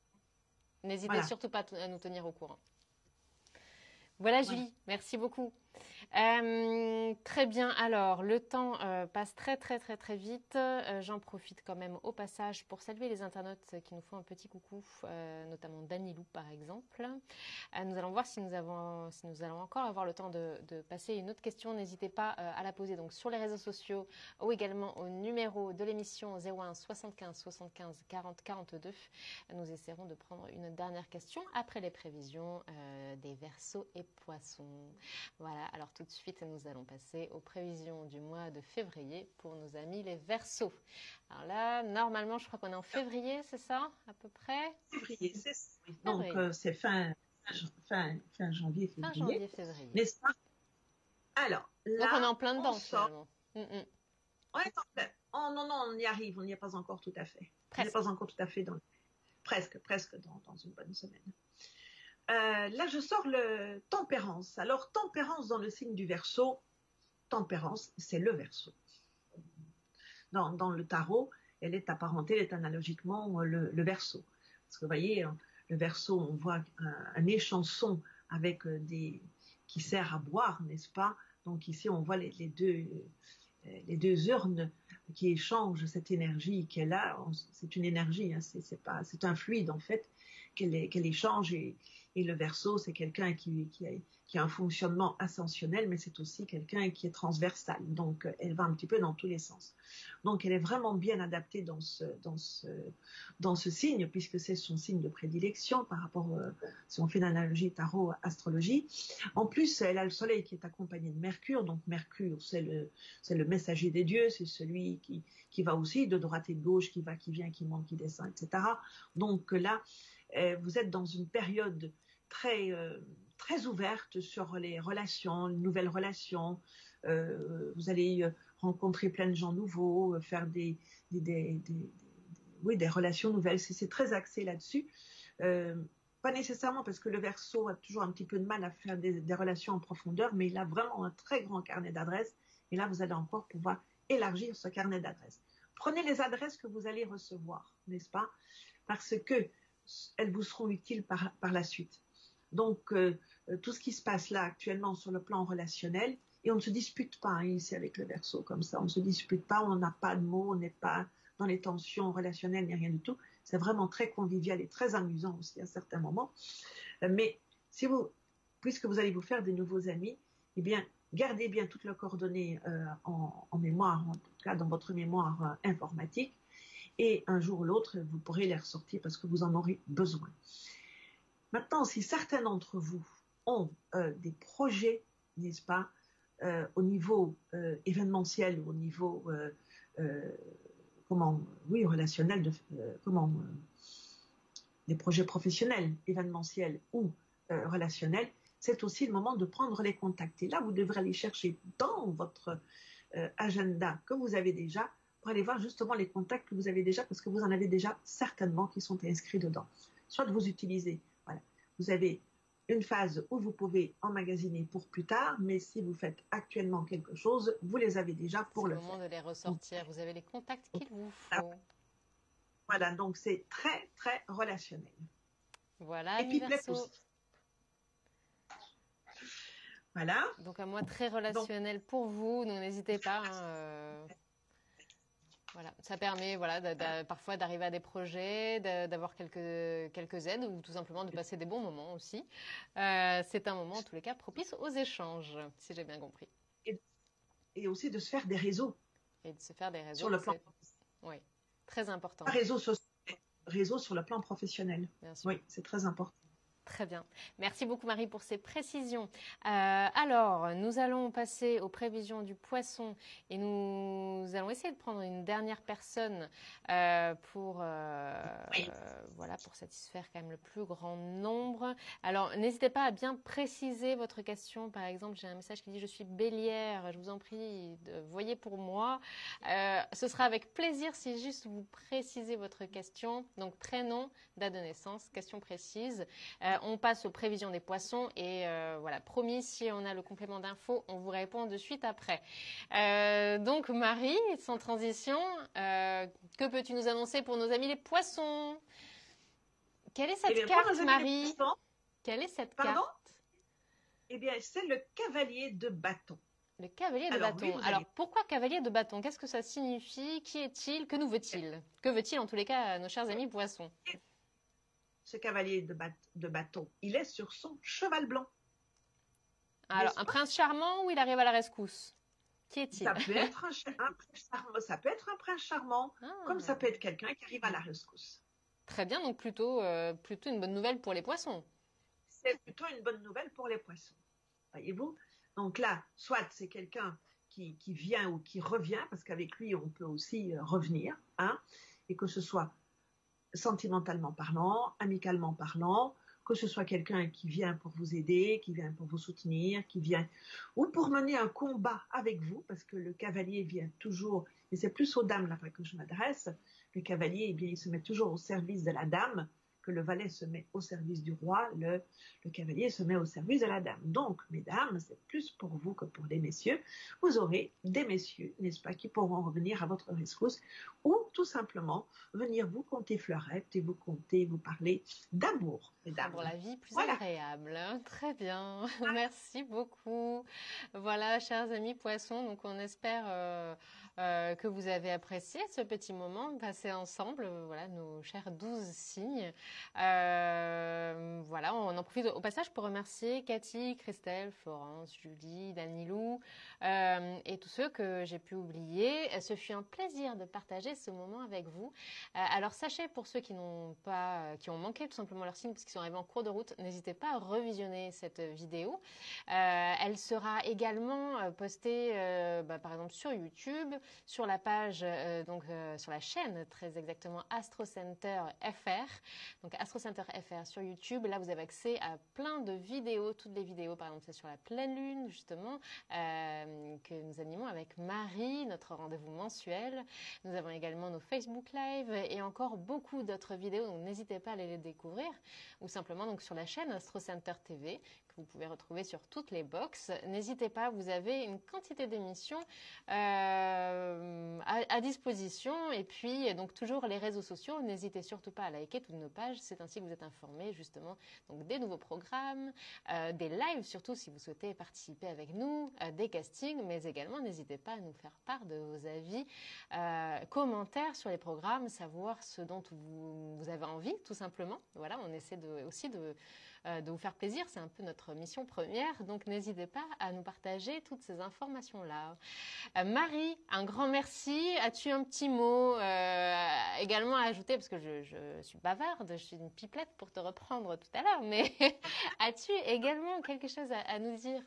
N'hésitez voilà. surtout pas à nous tenir au courant. Voilà, Julie, voilà. merci beaucoup. Euh, très bien. Alors, le temps euh, passe très, très, très, très vite. Euh, J'en profite quand même au passage pour saluer les internautes qui nous font un petit coucou, euh, notamment Danilou, par exemple. Euh, nous allons voir si nous, avons, si nous allons encore avoir le temps de, de passer une autre question. N'hésitez pas euh, à la poser donc sur les réseaux sociaux ou également au numéro de l'émission zéro un soixante-quinze soixante-quinze quarante quarante-deux. Nous essaierons de prendre une dernière question après les prévisions euh, des Verseaux et Poissons. Voilà, alors tout de suite, nous allons passer aux prévisions du mois de février pour nos amis les Verseaux. Alors là, normalement, je crois qu'on est en février, c'est ça, à peu près? Février, c'est ça. Donc, euh, c'est fin, fin, fin janvier, février. Fin janvier, février. N'est-ce pas? Alors, là, donc on est en plein dedans, sort... finalement. Mm -mm. On est en plein... Oh non, non, on y arrive, on n'y est pas encore tout à fait. Presque. On n'est pas encore tout à fait dans... Presque, presque dans, dans une bonne semaine. Euh, là, je sors le tempérance. Alors, tempérance dans le signe du Verseau, tempérance, c'est le Verseau. Dans, dans le tarot, elle est apparentée, elle est analogiquement le, le Verseau. Parce que vous voyez, le Verseau, on voit un, un échanson avec des qui sert à boire, n'est-ce pas? Donc ici, on voit les, les deux les deux urnes qui échangent cette énergie qu'elle a. C'est une énergie, hein, c'est c'est pas, c'est un fluide en fait qu'elle qu'elle échange et Et le Verseau, c'est quelqu'un qui, qui, a, qui a un fonctionnement ascensionnel, mais c'est aussi quelqu'un qui est transversal. Donc, elle va un petit peu dans tous les sens. Donc, elle est vraiment bien adaptée dans ce, dans ce, dans ce signe, puisque c'est son signe de prédilection par rapport, euh, si on fait l'analogie tarot-astrologie. En plus, elle a le soleil qui est accompagné de Mercure. Donc, Mercure, c'est le, c'est le messager des dieux, c'est celui qui, qui va aussi de droite et de gauche, qui va, qui vient, qui monte, qui descend, et cetera. Donc là, euh, vous êtes dans une période très, euh, très ouverte sur les relations, les nouvelles relations. Euh, vous allez rencontrer plein de gens nouveaux, faire des, des, des, des, des, oui, des relations nouvelles. C'est très axé là-dessus. Euh, pas nécessairement parce que le Verseau a toujours un petit peu de mal à faire des, des relations en profondeur, mais il a vraiment un très grand carnet d'adresses. Et là, vous allez encore pouvoir élargir ce carnet d'adresses. Prenez les adresses que vous allez recevoir, n'est-ce pas? Parce que elles vous seront utiles par, par la suite. Donc, euh, tout ce qui se passe là actuellement sur le plan relationnel, et on ne se dispute pas hein, ici avec le Verseau comme ça, on ne se dispute pas, on n'a pas de mots, on n'est pas dans les tensions relationnelles ni rien du tout. C'est vraiment très convivial et très amusant aussi à certains moments. Euh, mais si vous, puisque vous allez vous faire des nouveaux amis, eh bien, gardez bien toutes leurs coordonnées euh, en, en mémoire, en tout cas dans votre mémoire euh, informatique, et un jour ou l'autre, vous pourrez les ressortir parce que vous en aurez besoin. Maintenant, si certains d'entre vous ont euh, des projets, n'est-ce pas, euh, au niveau euh, événementiel ou au niveau, euh, euh, comment, oui, relationnel, de, euh, comment, euh, des projets professionnels, événementiels ou euh, relationnels, c'est aussi le moment de prendre les contacts. Et là, vous devrez aller chercher dans votre euh, agenda que vous avez déjà pour aller voir justement les contacts que vous avez déjà, parce que vous en avez déjà certainement qui sont inscrits dedans. Soit vous utilisez, voilà, vous avez une phase où vous pouvez emmagasiner pour plus tard, mais si vous faites actuellement quelque chose, vous les avez déjà pour le faire. C'est le moment de les ressortir, vous avez les contacts qu'il vous faut. Voilà, donc c'est très, très relationnel. Voilà, et puis Verseau. Aussi. Voilà. Donc un mois très relationnel donc, pour vous, donc n'hésitez pas. Hein, euh... Voilà, ça permet voilà, de, de, parfois d'arriver à des projets, d'avoir quelques, quelques aides ou tout simplement de passer des bons moments aussi. Euh, c'est un moment, en tous les cas, propice aux échanges, si j'ai bien compris. Et, et aussi de se faire des réseaux. Et de se faire des réseaux. Sur le plan. Oui, très important. Réseau sur, réseau sur le plan professionnel. Bien sûr. Oui, c'est très important. Très bien. Merci beaucoup Marie pour ces précisions. Euh, alors, nous allons passer aux prévisions du poisson et nous allons essayer de prendre une dernière personne euh, pour, euh, oui. euh, voilà, pour satisfaire quand même le plus grand nombre. Alors, n'hésitez pas à bien préciser votre question. Par exemple, j'ai un message qui dit « Je suis bélière, je vous en prie, de, voyez pour moi euh, ». Ce sera avec plaisir si juste vous précisez votre question. Donc, prénom, date de naissance, question précise. Euh, on passe aux prévisions des poissons et euh, voilà, promis, si on a le complément d'infos, on vous répond de suite après. Euh, donc Marie, sans transition, euh, que peux-tu nous annoncer pour nos amis les poissons? Quelle est cette eh bien, carte, Marie? Quelle est cette Pardon carte? Eh bien, c'est le cavalier de bâton. Le cavalier de Alors, bâton. lui, vous Alors, allez... pourquoi cavalier de bâton? Qu'est-ce que ça signifie? Qui est-il? Que nous veut-il? Que veut-il en tous les cas à nos chers amis poissons? Ce cavalier de, bat... de bâton, il est sur son cheval blanc. Alors, un prince charmant ou il arrive à la rescousse? Qui est-il? Ça peut être un, un prince charmant, ça peut être un prince charmant, ah. comme ça peut être quelqu'un qui arrive à la rescousse. Très bien, donc plutôt, euh, plutôt une bonne nouvelle pour les poissons. C'est plutôt une bonne nouvelle pour les poissons. Voyez-vous? Donc là, soit c'est quelqu'un qui, qui vient ou qui revient, parce qu'avec lui, on peut aussi euh, revenir, hein, et que ce soit sentimentalement parlant, amicalement parlant, que ce soit quelqu'un qui vient pour vous aider, qui vient pour vous soutenir, qui vient, ou pour mener un combat avec vous, parce que le cavalier vient toujours, et c'est plus aux dames là que je m'adresse, le cavalier, eh bien, il se met toujours au service de la dame, que le valet se met au service du roi, le, le cavalier se met au service de la dame. Donc, mesdames, c'est plus pour vous que pour les messieurs. Vous aurez des messieurs, n'est-ce pas, qui pourront revenir à votre rescousse ou tout simplement venir vous conter fleurette et vous conter, vous parler d'amour, mesdames. Pour la vie plus voilà. agréable. Très bien. Merci beaucoup. Voilà, chers amis poissons, donc on espère euh, euh, que vous avez apprécié ce petit moment passé ensemble, voilà, nos chers douze signes. Euh, voilà, on en profite au passage pour remercier Cathy, Christelle, Florence, Julie, Danilou euh, et tous ceux que j'ai pu oublier. Ce fut un plaisir de partager ce moment avec vous. Euh, alors sachez, pour ceux qui n'ont pas, qui ont manqué tout simplement leur signe parce qu'ils sont arrivés en cours de route, n'hésitez pas à revisionner cette vidéo. Euh, elle sera également postée, euh, bah, par exemple sur YouTube, sur la page, euh, donc euh, sur la chaîne très exactement Astro Center F R. Donc Astro Center F R sur YouTube, là vous avez accès à plein de vidéos, toutes les vidéos, par exemple c'est sur la pleine lune justement, euh, que nous animons avec Marie, notre rendez-vous mensuel. Nous avons également nos Facebook Live et encore beaucoup d'autres vidéos, donc n'hésitez pas à aller les découvrir, ou simplement donc sur la chaîne Astro Center T V, que vous pouvez retrouver sur toutes les box. N'hésitez pas, vous avez une quantité d'émissions euh, à, à disposition, et puis donc toujours les réseaux sociaux, n'hésitez surtout pas à liker toutes nos pages, c'est ainsi que vous êtes informés justement donc des nouveaux programmes, euh, des lives surtout si vous souhaitez participer avec nous, euh, des castings, mais également n'hésitez pas à nous faire part de vos avis, euh, commentaires sur les programmes, savoir ce dont vous, vous avez envie tout simplement. Voilà, on essaie de, aussi de, euh, de vous faire plaisir, c'est un peu notre mission première, donc n'hésitez pas à nous partager toutes ces informations-là. Euh, Marie, un grand merci. As-tu un petit mot euh, également à ajouter, parce que je, je suis bavarde, je suis une pipelette pour te reprendre tout à l'heure, mais as-tu également quelque chose à, à nous dire?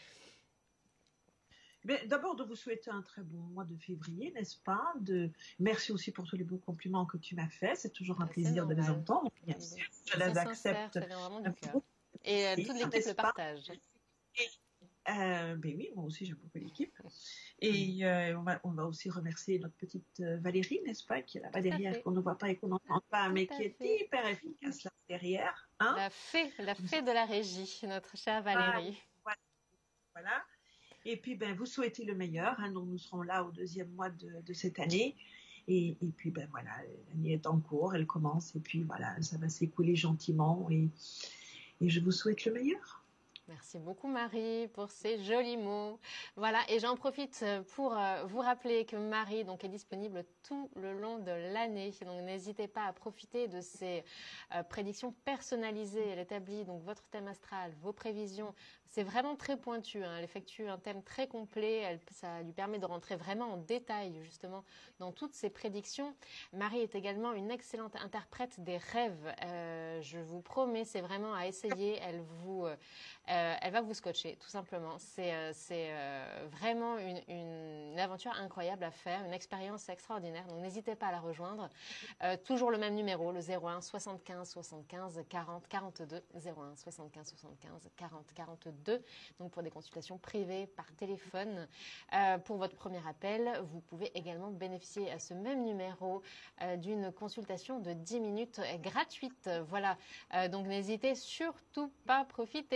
D'abord, de vous souhaiter un très bon mois de février, n'est-ce pas? De... Merci aussi pour tous les beaux compliments que tu m'as faits. C'est toujours un plaisir de les entendre. Bien sûr, je les accepte. Ça vient vraiment du cœur. Et euh, toute l'équipe le partage. Et, euh, ben oui, moi aussi j'aime beaucoup l'équipe. Et euh, on, va, on va aussi remercier notre petite Valérie, n'est-ce pas, qui est là-bas derrière, qu'on ne voit pas et qu'on n'entend pas, mais qui est fait. hyper efficace là derrière. Hein, la fée, la fée de la régie, notre chère Valérie. Ah, voilà. Et puis, ben, vous souhaitez le meilleur. Hein, donc, nous serons là au deuxième mois de, de cette année. Et, et puis, ben voilà, l'année est en cours, elle commence. Et puis, voilà, ça va s'écouler gentiment. Et, et je vous souhaite le meilleur. Merci beaucoup Marie pour ces jolis mots. Voilà, et j'en profite pour vous rappeler que Marie donc, est disponible tout le long de l'année. Donc n'hésitez pas à profiter de ces euh, prédictions personnalisées. Elle établit donc votre thème astral, vos prévisions. C'est vraiment très pointu. Hein. Elle effectue un thème très complet. Elle, ça lui permet de rentrer vraiment en détail justement dans toutes ces prédictions. Marie est également une excellente interprète des rêves. Euh, je vous promets, c'est vraiment à essayer. Elle vous... Euh, Euh, elle va vous scotcher, tout simplement. C'est euh, euh, vraiment une, une aventure incroyable à faire, une expérience extraordinaire. Donc, n'hésitez pas à la rejoindre. Euh, toujours le même numéro, le zéro un soixante-quinze soixante-quinze quarante quarante-deux. zéro un soixante-quinze soixante-quinze quarante quarante-deux. Donc, pour des consultations privées par téléphone. Euh, pour votre premier appel, vous pouvez également bénéficier à ce même numéro euh, d'une consultation de dix minutes gratuite. Voilà. Euh, donc, n'hésitez surtout pas, profitez-en.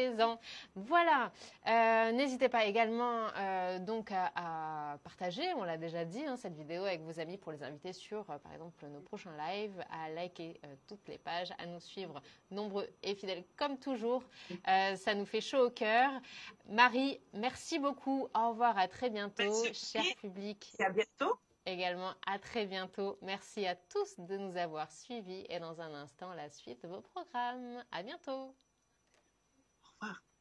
Voilà, euh, n'hésitez pas également euh, donc à, à partager, on l'a déjà dit, hein, cette vidéo avec vos amis pour les inviter sur, euh, par exemple, nos prochains lives, à liker euh, toutes les pages, à nous suivre nombreux et fidèles comme toujours. Euh, ça nous fait chaud au cœur. Marie, merci beaucoup. Au revoir, à très bientôt, Merci. cher public. Et à bientôt. Également, à très bientôt. Merci à tous de nous avoir suivis et dans un instant, la suite de vos programmes. À bientôt. Au revoir.